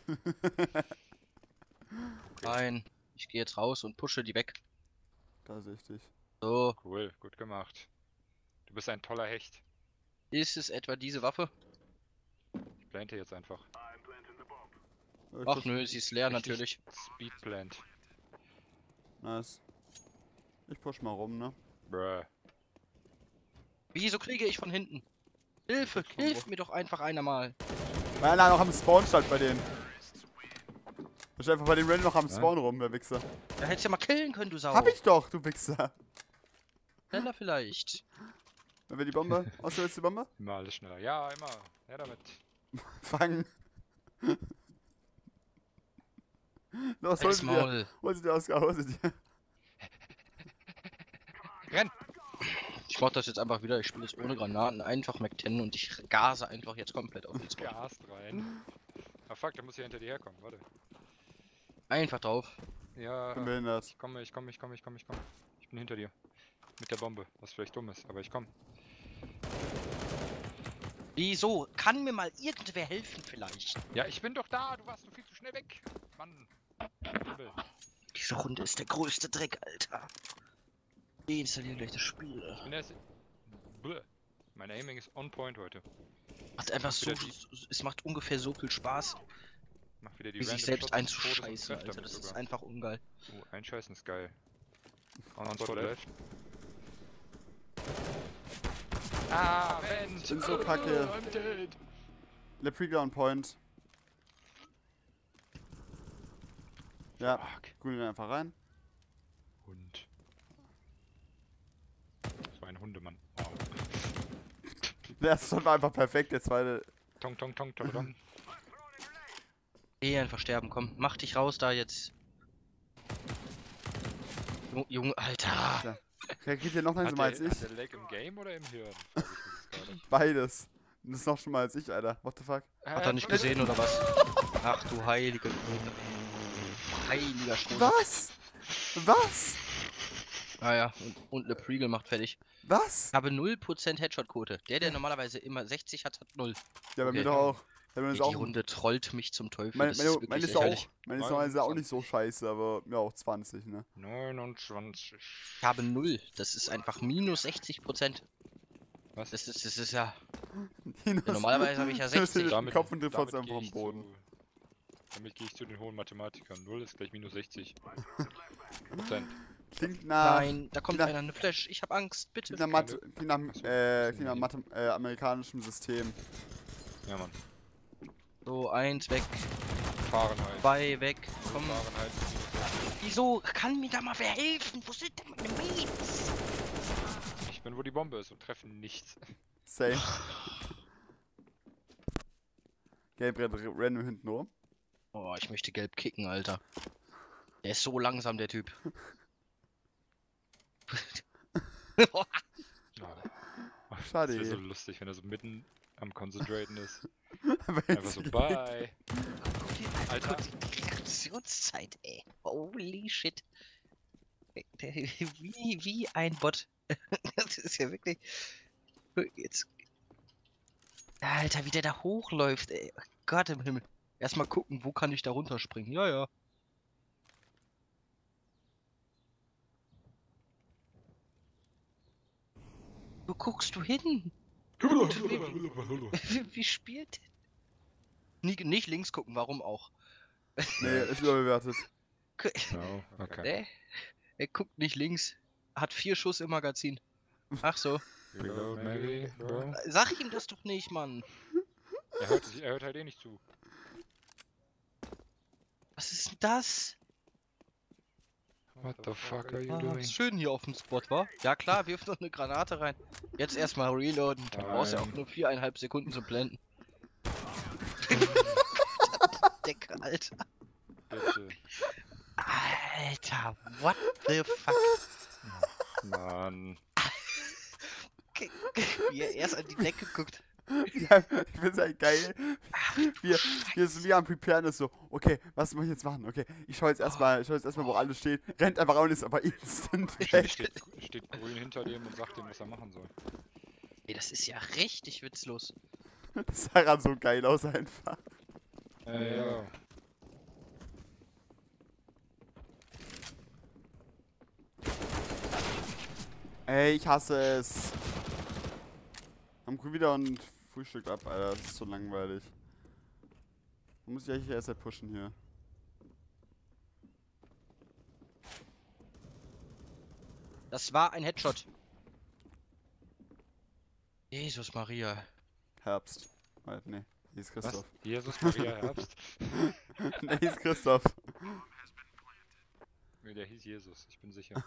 Nein, ich gehe jetzt raus und pushe die weg. Da sehe ich dich. So, Cool, gut gemacht. Du bist ein toller Hecht. ist es etwa diese Waffe? Ich plante jetzt einfach. Ich Ach push- nö, sie ist leer Richtig natürlich. Speed Plant. Nice. Ich push mal rum, ne? Bruh. Wieso kriege ich von hinten? Hilfe, Von hilf wo? mir doch einfach einer mal. Weil einer noch am Spawn stand bei denen. Ich steht einfach bei den Rennen noch am Ja. Spawn rum, der Wichser. Da hättest du ja mal killen können, du Sau. Hab ich doch, du Wichser. Schneller vielleicht. Wenn wir die Bombe. Außer jetzt die Bombe? Immer alles schneller. Ja, immer. Ja, damit. Fangen. Los, hol Halt's sie dir. Maul. Hol sie dir, Oskar, hol sie dir. Renn! Ich mach das jetzt einfach wieder. Ich spiele jetzt ohne Granaten. Einfach Mac zehn und ich gase einfach jetzt komplett auf den Spot. Gast rein. Ah fuck, der muss hier hinter dir herkommen. Warte. Einfach drauf. Ja. Bin behindert. Ich komme, ich komme, ich komme, ich komme, ich komme. Ich bin hinter dir. Mit der Bombe. Was vielleicht dumm ist, aber ich komme. Wieso? Kann mir mal irgendwer helfen vielleicht? Ja, ich bin doch da. Du warst so viel zu schnell weg. Mann. Himmel. Diese Runde ist der größte Dreck, Alter. Ich installiere gleich das Spiel. Ich bin erst. Bäh. Mein Aiming ist on point heute. Macht einfach so, Wieder die- es macht ungefähr so viel Spaß, Mach wieder die wie sich random selbst Shots des Todes und einzuscheißen, treff Alter. damit Das ist sogar. einfach ungeil. Oh, einscheißen ist geil. On on spot left. Ah, Vent! Ich bin so kacke. I'm dead. Lepriga on Point. Ja, Fuck. grün einfach rein. Hund. Das war ein Hundemann. Wow. Der erste Shot war einfach perfekt, der zweite. Tong, tong, tong, tong, tong. Eh einfach sterben, komm. Mach dich raus da jetzt. Junge, Junge, Alter. Der kriegt hier noch Hat langsamer als der, ich. hat der Leg im Game oder im Hirn? Frag ich mich jetzt Beides. Und das ist noch schlimmer als ich, Alter. What the fuck? gerade. Hat er nicht gesehen oder was? Ach du heilige... Heiliger Strom. Was? Was? Ah ja, und, und Le Priegel macht fertig. Was? Ich habe null Prozent Headshot-Quote. Der, der normalerweise immer sechzig hat, hat null. Ja, bei Okay. mir doch auch. Bei mir Die, ist die auch. Runde trollt mich zum Teufel. Meine, das meine, ist wirklich meine ist lächerlich. auch. Meine ist normalerweise auch nicht so scheiße, aber ja auch zwanzig, ne? neunundzwanzig. Ich habe null. Das ist einfach minus sechzig Prozent. Was? Das ist, das ist ja... Ja, normalerweise habe ich ja sechzig. Damit, Kopf und trifft damit einfach gehe am ich Boden. Zu, damit gehe ich zu den hohen Mathematikern. null ist gleich minus sechzig. Prozent. Klingt nach. Nein, da kommt Klingt einer, eine Flash. Ich habe Angst, bitte. Klingt nach, Mathe, klingt nach, Achso, äh, das klingt nach sind Mathe, äh, amerikanischem System. Ja, Mann. So, eins weg, Fahrenheit. zwei weg. Komm. Fahrenheit ist minus sechzig. Wieso? Kann mir da mal wer helfen? Wo sind denn meine Mates? Ich bin, wo die Bombe ist und treffe nichts. Safe. Gelb rennt random hinten rum. Oh, ich möchte gelb kicken, Alter. Der ist so langsam, der Typ. Ja. Schade. Das wäre so lustig, wenn er so mitten am Concentraten ist. Aber Einfach jetzt so, geht- bye. Guck dir, Alter. guck dir die Reaktionszeit, ey. Holy shit. Der, wie, wie ein Bot. Das ist ja wirklich... Jetzt... Alter, wie der da hochläuft, ey. Gott im Himmel. Erstmal gucken, wo kann ich da runterspringen. Ja, ja. Wo guckst du hin? Wie, wie spielt der? Nie, nicht links gucken, warum auch? Nee, ist überbewertet. Gu- No, okay. Nee, er guckt nicht links. Hat vier Schuss im Magazin. Ach so. Reload, maybe, bro. Sag ihm das doch nicht, Mann. Er hört, sich- er hört halt eh nicht zu. Was ist denn das? What the fuck are you Ah, doing? ist schön hier auf dem Spot, wa? Ja klar, wirf noch eine Granate rein. Jetzt erstmal reloaden. Du brauchst ja auch Nein. nur viereinhalb Sekunden zu blenden. Decke, Alter. Bitte. Alter, what the fuck? Mann. Wie er erst an die Decke guckt. Ja, ich find's halt geil. Wir, wir sind wie am Preparen ist so, okay, was muss ich jetzt machen? Okay, ich schau jetzt erstmal, ich schau jetzt erstmal, wo alles steht. Rennt einfach raus, ist aber instant Steht, weg. steht, steht grün hinter dem und sagt ihm, was er machen soll. Ey, das ist ja richtig witzlos. Das sah gerade so geil aus einfach. Äh, ja. Ey, ich hasse es. Haben wieder ein Frühstück ab, Alter. Das ist so langweilig. Warum muss ich eigentlich erst pushen hier. Das war ein Headshot. Jesus Maria. Herbst. Halt, nee. Hieß Was? Christoph. Jesus Maria Herbst? Nee, hieß Christoph. Nee, der hieß Jesus, ich bin sicher.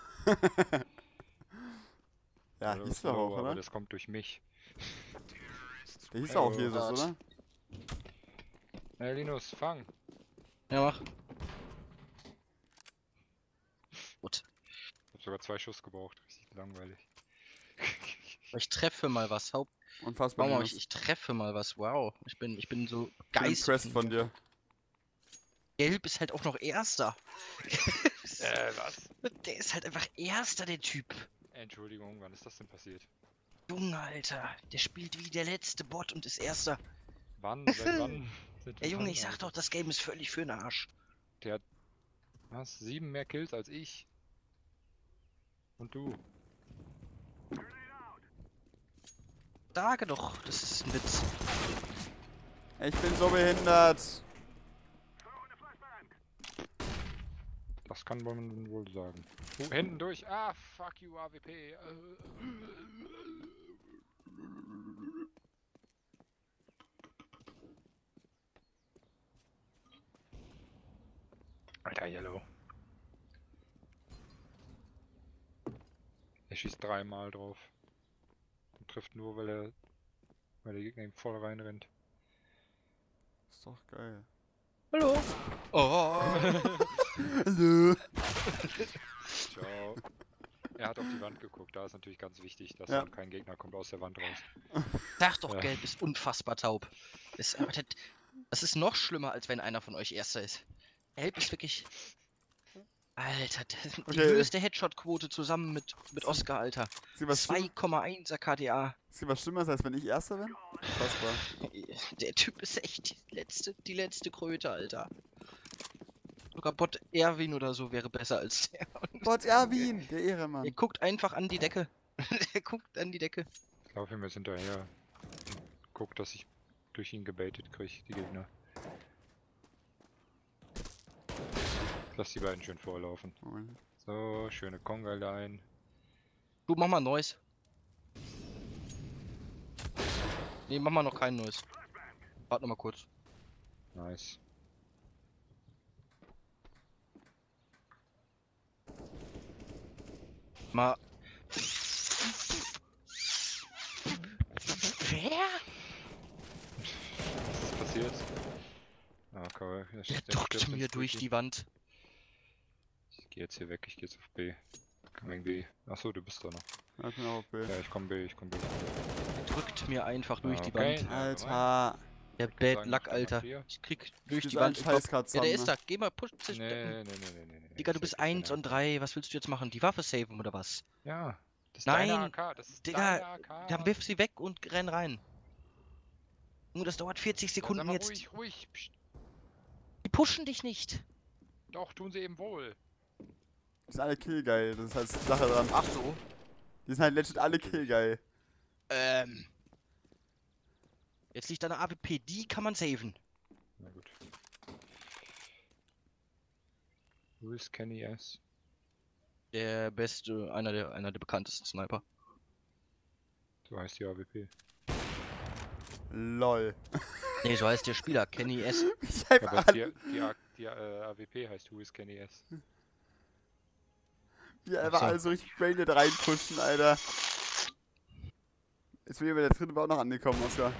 Ja, Also, hieß doch hallo, auch, aber oder? das kommt durch mich. Der hieß doch auch Hallo. Jesus, Gott. oder? Hey Linus, fang! Ja, mach. Gut. Ich hab sogar zwei Schuss gebraucht, richtig langweilig. Ich treffe mal was. Haupt. Unfassbar. Warum Linus. ich, ich treffe mal was. Wow. Ich bin, ich bin so Ich bin impressed geistig. von dir. Gelb ist halt auch noch Erster. Äh, was? Der ist halt einfach Erster, der Typ. Entschuldigung, wann ist das denn passiert? Junge, Alter. Der spielt wie der letzte Bot und ist Erster. Wann? Seit wann? Seit Ey, Junge, wann, ich sag Alter? doch, das Game ist völlig für den Arsch. Der hat, was? Sieben mehr Kills als ich. Und du? Sage doch, das ist ein Witz. Ich bin so behindert. Das kann man wohl sagen. Oh, Händen durch. Ah, fuck you, A W P. Äh. Alter, Yellow. Er schießt dreimal drauf. Und trifft nur, weil er weil der Gegner ihm voll reinrennt. Ist doch geil. Hallo. Oh. Hallo. Ciao. Er hat auf die Wand geguckt, da ist natürlich ganz wichtig, dass Ja. dann kein Gegner kommt aus der Wand raus. Sag doch, Ja. Gelb ist unfassbar taub. Das, aber das, das ist noch schlimmer, als wenn einer von euch Erster ist. Gelb ist wirklich... Alter, das ist die Okay. höchste Headshot-Quote zusammen mit, mit Oscar, Alter. Ist hier was, schlimm, zwei Komma eins K D A. ist hier was Schlimmeres, als wenn ich Erster bin? Unfassbar. Der Typ ist echt die letzte, die letzte Kröte, Alter. Sogar Bot Erwin oder so wäre besser als der. Bot Erwin, der Ehrenmann. Der guckt einfach an die Decke. Der guckt an die Decke. Ich laufe ihm jetzt hinterher. Guck, dass ich durch ihn gebaitet kriege, die Gegner. Lass die beiden schön vorlaufen. Moment. So, schöne Conga-Line. Du, mach mal Neues. Nee, mach mal noch kein Neues. Warte noch mal kurz. Nice. Mal. Wer? Was ist passiert? Ah, okay. Der stirbt drückt ins mir durch Wiki. die Wand. Ich geh jetzt hier weg, ich geh jetzt auf B. Komm wegen B. Achso, du bist da noch. Ja, ich bin auch auf B. Ja, ich komm B, ich komm B. Der drückt mir einfach durch die Okay. Wand. Ja, Alter. Der sagen, Bad noch Luck, einer Alter. vier. Ich krieg durch Dieser die Wand. Scheiß Ich glaub, grad ja, der zusammen, ist da. Geh mal, push. Nee, nee, nee, nee, nee, nee. Digga, du bist eins und drei. Was willst du jetzt machen? Die Waffe saven oder was? Ja. Das ist Nein, deine A K, das ist Digga, deine A K. Dann wirf sie weg und renn rein. Nur das dauert vierzig Ja, Sekunden sag mal jetzt. ruhig, ruhig. Psst. Die pushen dich nicht. Doch, tun sie eben wohl. Die sind alle killgeil, das ist halt die Sache dran. Ach so. Die sind halt legit alle killgeil. Ähm. Jetzt liegt da eine A W P, die kann man saven. Na gut. Wo ist Kenny S? Der beste, einer der, einer der bekanntesten Sniper. So heißt die A W P. Lol. Nee, so heißt der Spieler, Kenny S. Ich Ja, einfach aber die, an, die, A- die äh, A W P heißt Who is Kenny S. wie einfach so. alle so richtig brained reinpushen, Alter. Jetzt bin ich bei der dritten war auch noch angekommen, Oscar.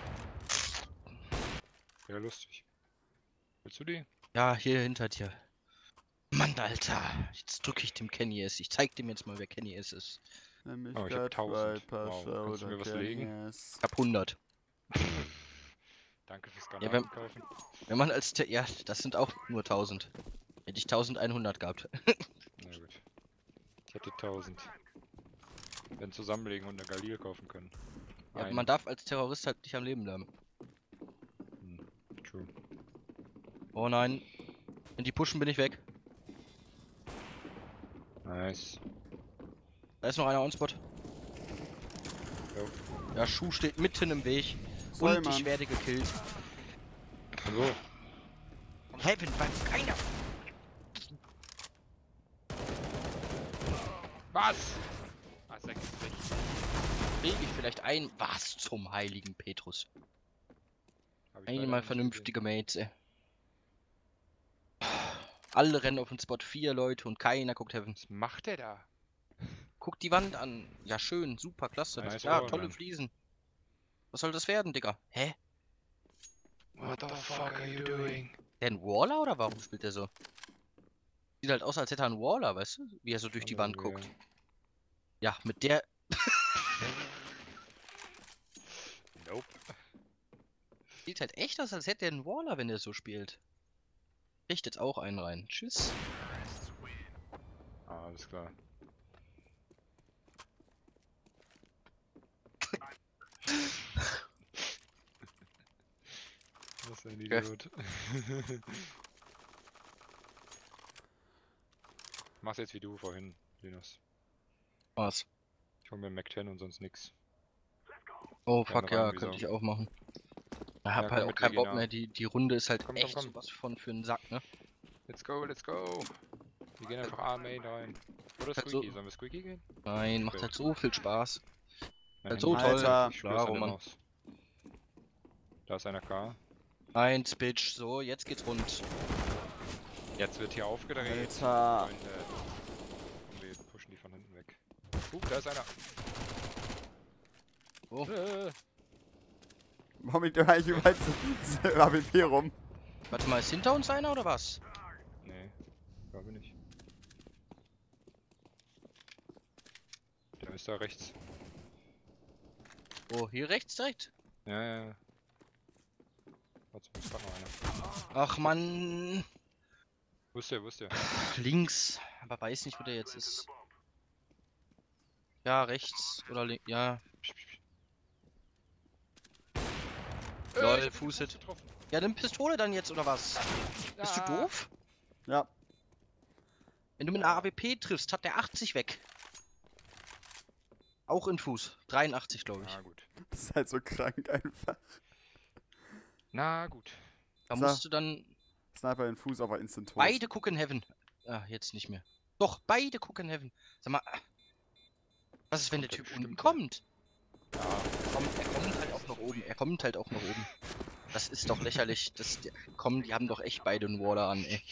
Ja, lustig. Willst du die? Ja, hier hinter dir. Mann, Alter. Jetzt drücke ich dem Kenny S. Ich zeig dem jetzt mal, wer Kenny S ist. Nämlich Oh, ich hab Red tausend. Viper Wow, Show, kannst du mir der was Kenny legen? S. Ich hab hundert. Danke fürs Ja, wenn- Granaten kaufen. Wenn man als... Te ja, das sind auch nur tausend. Hätte ich eintausendeinhundert gehabt. Na gut. Ich hätte tausend. Wenn zusammenlegen und eine Galil kaufen können. Ja, Eine. man darf als Terrorist halt nicht am Leben bleiben. Hm, true. Oh nein. Wenn die pushen, bin ich weg. Nice. Da ist noch einer on-spot. Jo. Ja, Schuh steht mitten im Weg. Sorry, Und ich Mann. werde gekillt. So. Heaven, weil keiner. Was? Ah, sechsundsechzig. Krieg ich vielleicht ein. Was zum heiligen Petrus? Hab ich leider Einmal nicht vernünftige Mates, ey. Alle rennen auf den Spot, vier Leute und keiner guckt Heaven. gesehen. Was macht der da? Guckt die Wand an. Ja, schön, super, klasse. Nice ja, Wall, tolle man. Fliesen. Was soll das werden, Digga? Hä? What the fuck are you doing? Der ein Waller oder warum spielt der so? Sieht halt aus, als hätte er einen Waller, weißt du? Wie er so durch die Wand guckt. Ja, mit der. Nope. Sieht halt echt aus, als hätte er einen Waller, wenn er so spielt. Kriegt jetzt auch einen rein. Tschüss. Ah, alles klar. Was ein Idiot. Mach's jetzt wie du vorhin, Linus. Was? Ich hol mir Mac zehn und sonst nix. Oh Ja, fuck, noch ja, irgendwie könnte so. ich auch machen. Ich hab Ja, halt komm auch mit, keinen Bock Regina. mehr. Die, die Runde ist halt Komm, komm, echt komm. sowas von für einen Sack, ne? Let's go, let's go! Wir gehen einfach A-Main rein. Oder Halt so- Squeaky, sollen wir Squeaky gehen? Nein, macht halt so viel Spaß. Nein, Halt so nicht. toll. Alter. Ich spür's Klar, an der Roman. Maus. Da ist einer K. Eins, Bitch. So, jetzt geht's rund. Jetzt wird hier aufgedreht. Alter. Freunde. Und wir pushen die von hinten weg. Uh, da ist einer. Oh. Äh, Warum liegt da eigentlich überall so A W P rum? Warte mal, ist hinter uns einer oder was? nee, glaube nicht. Der ist da rechts. Oh, hier rechts direkt. Ja, ja, ja. Warte, ist grad noch einer. Ach man, Wo ist der, wo ist der? links. Aber weiß nicht, wo der jetzt ist. Ja, rechts oder links. Ja. Psch, psch, psch. Lol, ich hab den Fußhit. Fuß getroffen. Ja, nimm Pistole dann jetzt oder was? Bist du Ah. doof? Ja. Wenn du mit einer A W P triffst, hat der achtzig weg. Auch in Fuß. dreiundachtzig, glaube ich. Na gut. Das ist halt so krank einfach. Na gut. Da So. musst du dann. Sniper in den Fuß, aber instant tot. Beide gucken Heaven. Ah, jetzt nicht mehr. Doch, beide gucken Heaven. Sag mal. Was ist, wenn der Kommt der Typ unten bestimmt, kommt? Ja, Kommt, er kommt halt auch nach oben. Er kommt halt auch nach oben. Das ist doch lächerlich. Das, der, komm, die haben doch echt beide einen Waller an, ey.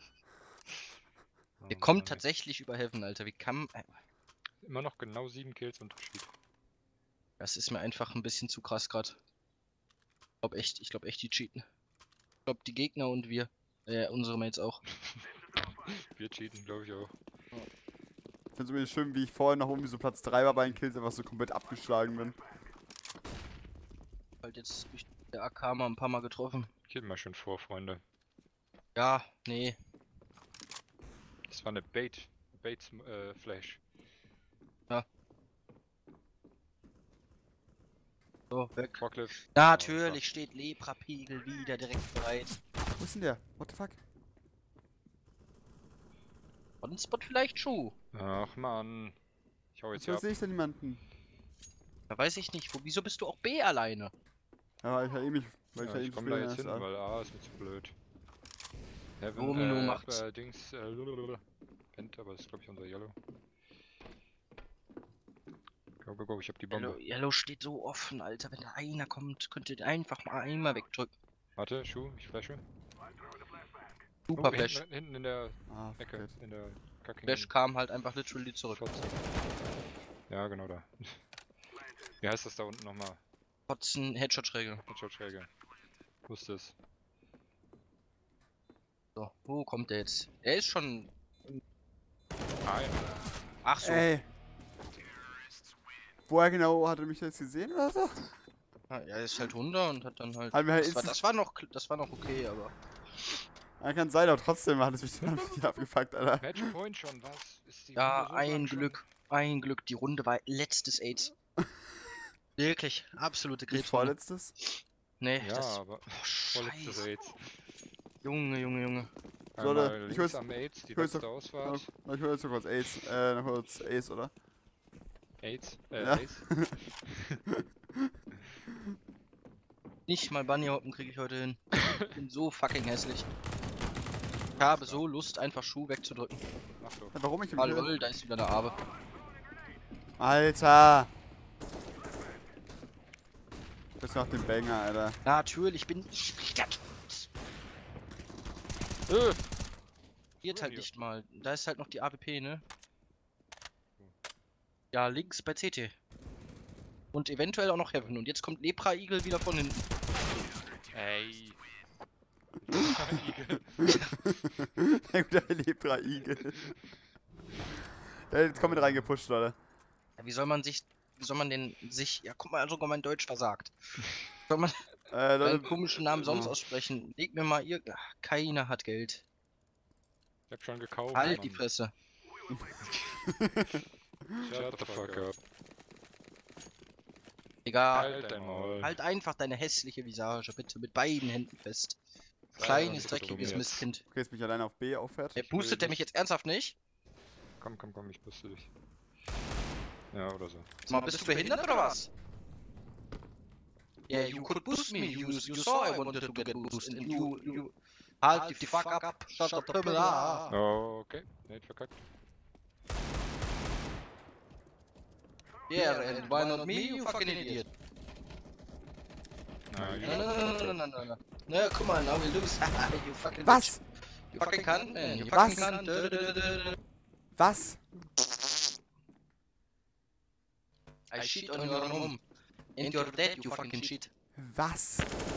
oh Der kommt Mann, ey. tatsächlich über Heaven, Alter. Wie kann. äh, Immer noch genau sieben Kills Unterschied. Das ist mir einfach ein bisschen zu krass gerade. Ich glaube echt, ich glaube echt, die cheaten. Ich glaube, die Gegner und wir. Äh, unsere Mates auch. Wir cheaten, glaube ich auch. Ich finde es irgendwie schön, wie ich vorhin noch irgendwie so Platz drei war bei den Kills, einfach so komplett abgeschlagen bin. Halt jetzt durch der A K mal ein paar Mal getroffen. Geht mal schön vor, Freunde. Ja, nee. Das war eine Bait. Bait äh, Flash. So, weg. Forklift. Natürlich steht Lepra-Pegel wieder direkt bereit. Wo ist denn der? What the fuck? On-Spot vielleicht Schuh. Ach man. Ich hau jetzt hier Wieso ab. sehe ich da niemanden? Da weiß ich nicht. Wo, wieso bist du auch B alleine? Ja, weil ich ja eh mich. Weil Ja, ich ja eh ich nicht komm da spielen jetzt hin, lasse. weil A ist mir zu blöd. Heaven, Domino äh, macht's. Äh, Dings, äh, lululul. Pennt, aber das ist glaube ich unser Yellow. Go, go, go, ich hab die Bombe. Yellow, Yellow steht so offen, Alter. Wenn da einer kommt, könnt ihr den einfach mal einmal wegdrücken. Warte, Schuh, ich flashe. Super Oh, Flash. hinten, hinten in der Ah, Ecke, fuck it. in der Kacke. Flash kam halt einfach literally zurück. Schotze. Ja, genau da. Wie heißt das da unten nochmal? Kotzen, Headshot-Schräge. Headshot-Schräge. Wusste es. So, wo kommt der jetzt? Er ist schon. Ein. Ach so. Ey. Woher genau hat er mich jetzt gesehen oder so? Ja, er ist halt runter und hat dann halt. Hat mir halt Das war, instant- das war noch, das war noch okay, aber. Ja, kann sein, aber trotzdem hat es mich dann wieder abgefuckt, Alter. Matchpoint schon, was? Ist die Ja, Runde so ein lang schon? Glück, ein Glück. Die Runde war letztes AIDS. Wirklich, absolute Nicht Krebsrunde. vorletztes? Nee, Ja, das. aber Oh, vorletztes Scheiße. AIDS. Junge, Junge, Junge. Soll er- Einmal ich links hol's- am AIDS, die ich hol's letzte doch- Ausfahrt. Ja, ich hol jetzt noch kurz Ace. Äh, noch kurz Ace, oder? AIDS, äh, Ja. Ace. Nicht mal Bunnyhoppen kriege ich heute hin. Ich bin so fucking hässlich. habe so Lust, einfach Schuh wegzudrücken. Ach so. Ja, warum ich im Ah, Kill? lol, da ist wieder eine Abe. Alter! Das ist noch den Banger, Alter. Natürlich bin ich wieder tot. Äh, Hier halt nicht mal. Da ist halt noch die A W P, ne? Ja, links bei C T. Und eventuell auch noch Heaven. Und jetzt kommt Lepra-Igel wieder von hinten. ey. Der gute Lepra-Igel. Ja, jetzt kommt mit reingepusht, Leute. Ja, wie soll man sich, wie soll man denn sich, ja guck mal, sogar mein Deutsch versagt. Soll man Äh, einen Leute. komischen Namen sonst Ja. aussprechen? Leg mir mal ihr, ach, keiner hat Geld. Ich hab schon gekauft. Halt die Mann. Fresse. Shut the fuck up. Egal. Halt dein Maul. Halt einfach deine hässliche Visage, bitte, mit beiden Händen fest. Kleines, dreckiges Mistkind. Okay, jetzt bin ich alleine auf B auffährt. Ey, boostet der mich jetzt ernsthaft nicht? Komm, komm, komm, ich booste dich. Ja, oder so. Mal, bist du behindert oder was? Yeah, you could boost me. You, you saw I wanted to get boosted and you, you... Halt the fuck up. Shut the Pimmel up. Oh, okay. Nate verkackt. Yeah, and why not me, you fucking idiot? Na, No, no, no, no, no, no, no. No, come on, now we lose. You fucking Was? bitch. You fucking cunt, man. You Was? fucking cunt. Dö, dö, dö, dö, dö. Was? I shit on your mom. And you're dead, you fucking shit. Was?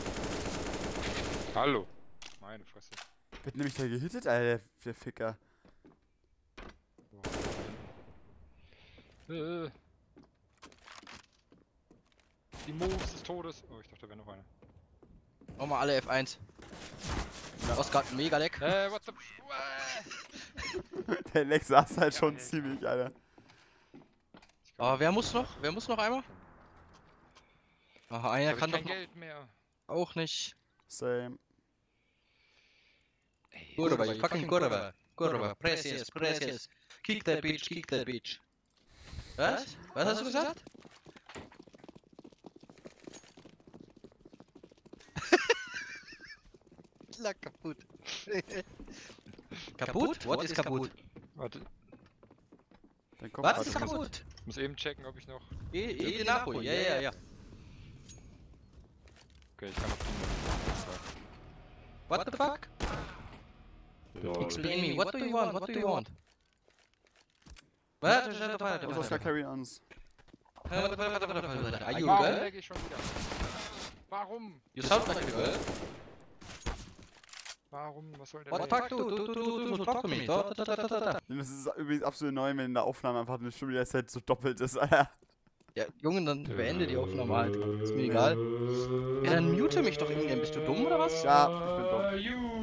Hallo. Meine Fresse. Wird nämlich da gehittet, Alter, der, der Ficker. Äh. Die Moves des Todes. Oh, ich dachte, da wäre noch einer. Nochmal alle F eins. Ja. Oscar hat mega leck. Äh, what the... Der Lex saß halt schon ziemlich, Alter. Aber wer muss noch? Wer muss noch einmal? Aha, einer Ich kann hab doch kein noch Geld mehr. auch nicht. Same. Ey, Kurva, you fucking Kurva. Kurva, press yes, press yes. Kick that bitch, kick that bitch. Was? Was hast du gesagt? La kaputt. Kaputt? What is kaputt? Warte, Dein Kopf Was hat- ist kaputt? ich muss eben checken, ob ich noch... Geh, geh nachholen. Ja, ja, ja. Okay, ich kann noch die... What the fuck? Explain me. What do you want? What do you want? Warte, warte, warte, Was Oscar warte. carry uns? Warte, warte, warte, warte, warte. Are you a Warum girl? lag ich schon wieder? Warum? You sound like a girl. Warum? Was soll der What the Lag? fuck? Du, du, du, du, du, talk to me. Da, da, da, da, da, da. Das ist übrigens absolut neu, wenn in der Aufnahme einfach eine Stimme der Set so doppelt ist, Alter. Ja, Junge, dann beende die Aufnahme halt. Ist mir egal. Ja, dann mute mich doch irgendwie. Bist du dumm oder was? Ja, ich bin dumm.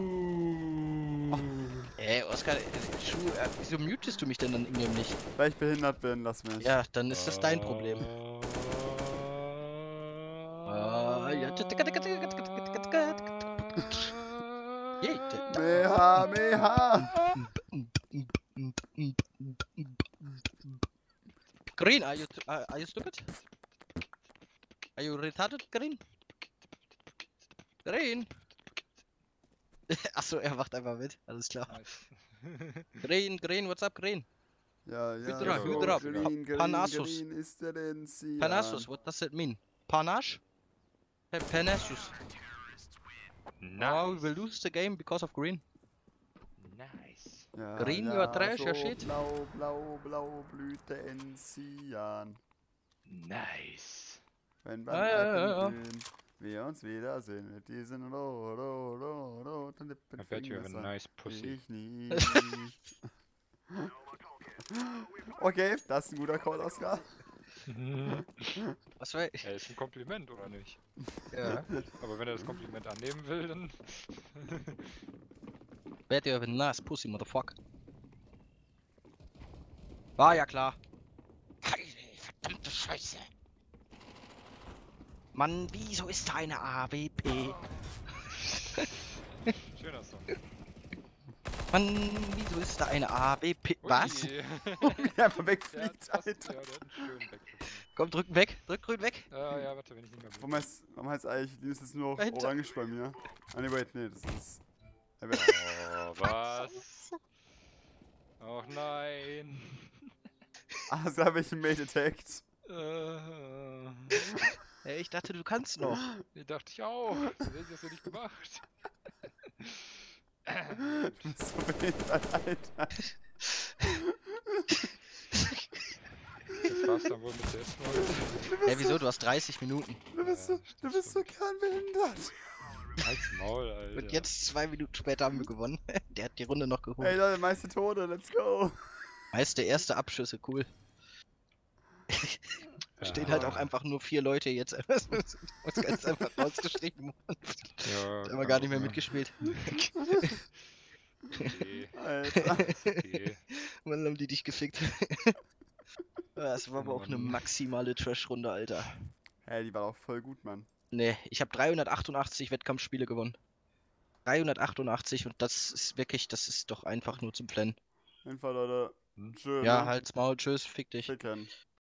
Ey, Oskar, äh, Schuh, äh, wieso mutest du mich denn dann irgendwie nicht? Weil ich behindert bin, lass mich. Ja, dann ist das dein Problem. Ah, ja, tsk, tsk, tsk, tsk, tsk, tsk, tsk, tsk. Yay, tsk. Meha, meha! Green, are you, uh, are you stupid? Are you retarded, Green? Green? Achso, er macht einfach mit, alles klar. Nice. Green, Green, what's up, Green? Ja, ja, Hydra, so, Hydra, green, green, Panassus. green ist der denn sie? Panassus, what does it mean? Panache? Pa- Panassus. Now we will lose the game because of Green. Nice. Ja, Green, ja, you are trash, so ja, shit. Blau, blau, blau, Blüte Enzian. Nice. Wenn beim Ja, ja, ja, ja. Alpengrün wir uns wiedersehen mit diesen ro, ro, ro, roten I bet you have a Lippenfingern. nice pussy. Ich nie. Okay, das ist ein guter Call, Oscar. Was war Er ist ein Kompliment, oder nicht? Ja. Aber wenn er das Kompliment annehmen will, dann... Bet you have a nice pussy, motherfucker. War ja klar. Verdammte Scheiße. Mann, wieso ist da eine A W P? Schöner Song. Mann, wieso ist da eine A W P? Was? Ui. Ja, einfach Der hat wegfliegt, fast, ja, Alter. der hat einen schönen Backflip. Komm, drück weg, drück grün weg. Ah, ja, warte, wenn ich nicht mehr bin. Warum heißt, warum heißt eigentlich, die ist jetzt nur auf Dahinter. orange bei mir? Ah ne, wait, nee, das ist... Ja, wer- Oh, was? Och nein. Ah, so habe ich ihn Mate attacked. Äh, Ey, ich dachte, du kannst noch. ich dachte ich auch. Das hast du nicht gemacht. Du bist so behindert, Alter. Das war's dann wohl mit der ersten Folge. Ey, wieso? Du hast dreißig Minuten. Du bist so, du bist so kernbehindert. Halt's Maul, Alter. Und jetzt, zwei Minuten später, haben wir gewonnen. Der hat die Runde noch geholt. Ey Leute, meiste Tode, let's go. Meiste erste Abschüsse, cool. Da stehen halt auch einfach nur vier Leute jetzt. Das ist ganz einfach rausgeschrieben. Ja, Da haben wir gar nicht mehr ja. mitgespielt. Okay, Alter. okay. Wann haben die dich gefickt? Das war aber auch eine Mann. maximale Trash-Runde, Alter. Hey, die war doch voll gut, Mann. Ne, ich habe dreihundertachtundachtzig Wettkampfspiele gewonnen. dreihundertachtundachtzig und das ist wirklich, das ist doch einfach nur zum Flennen. Einfach, Leute. Hm. Schön. Ja, ne? halt's Maul, tschüss, fick dich. Ficken.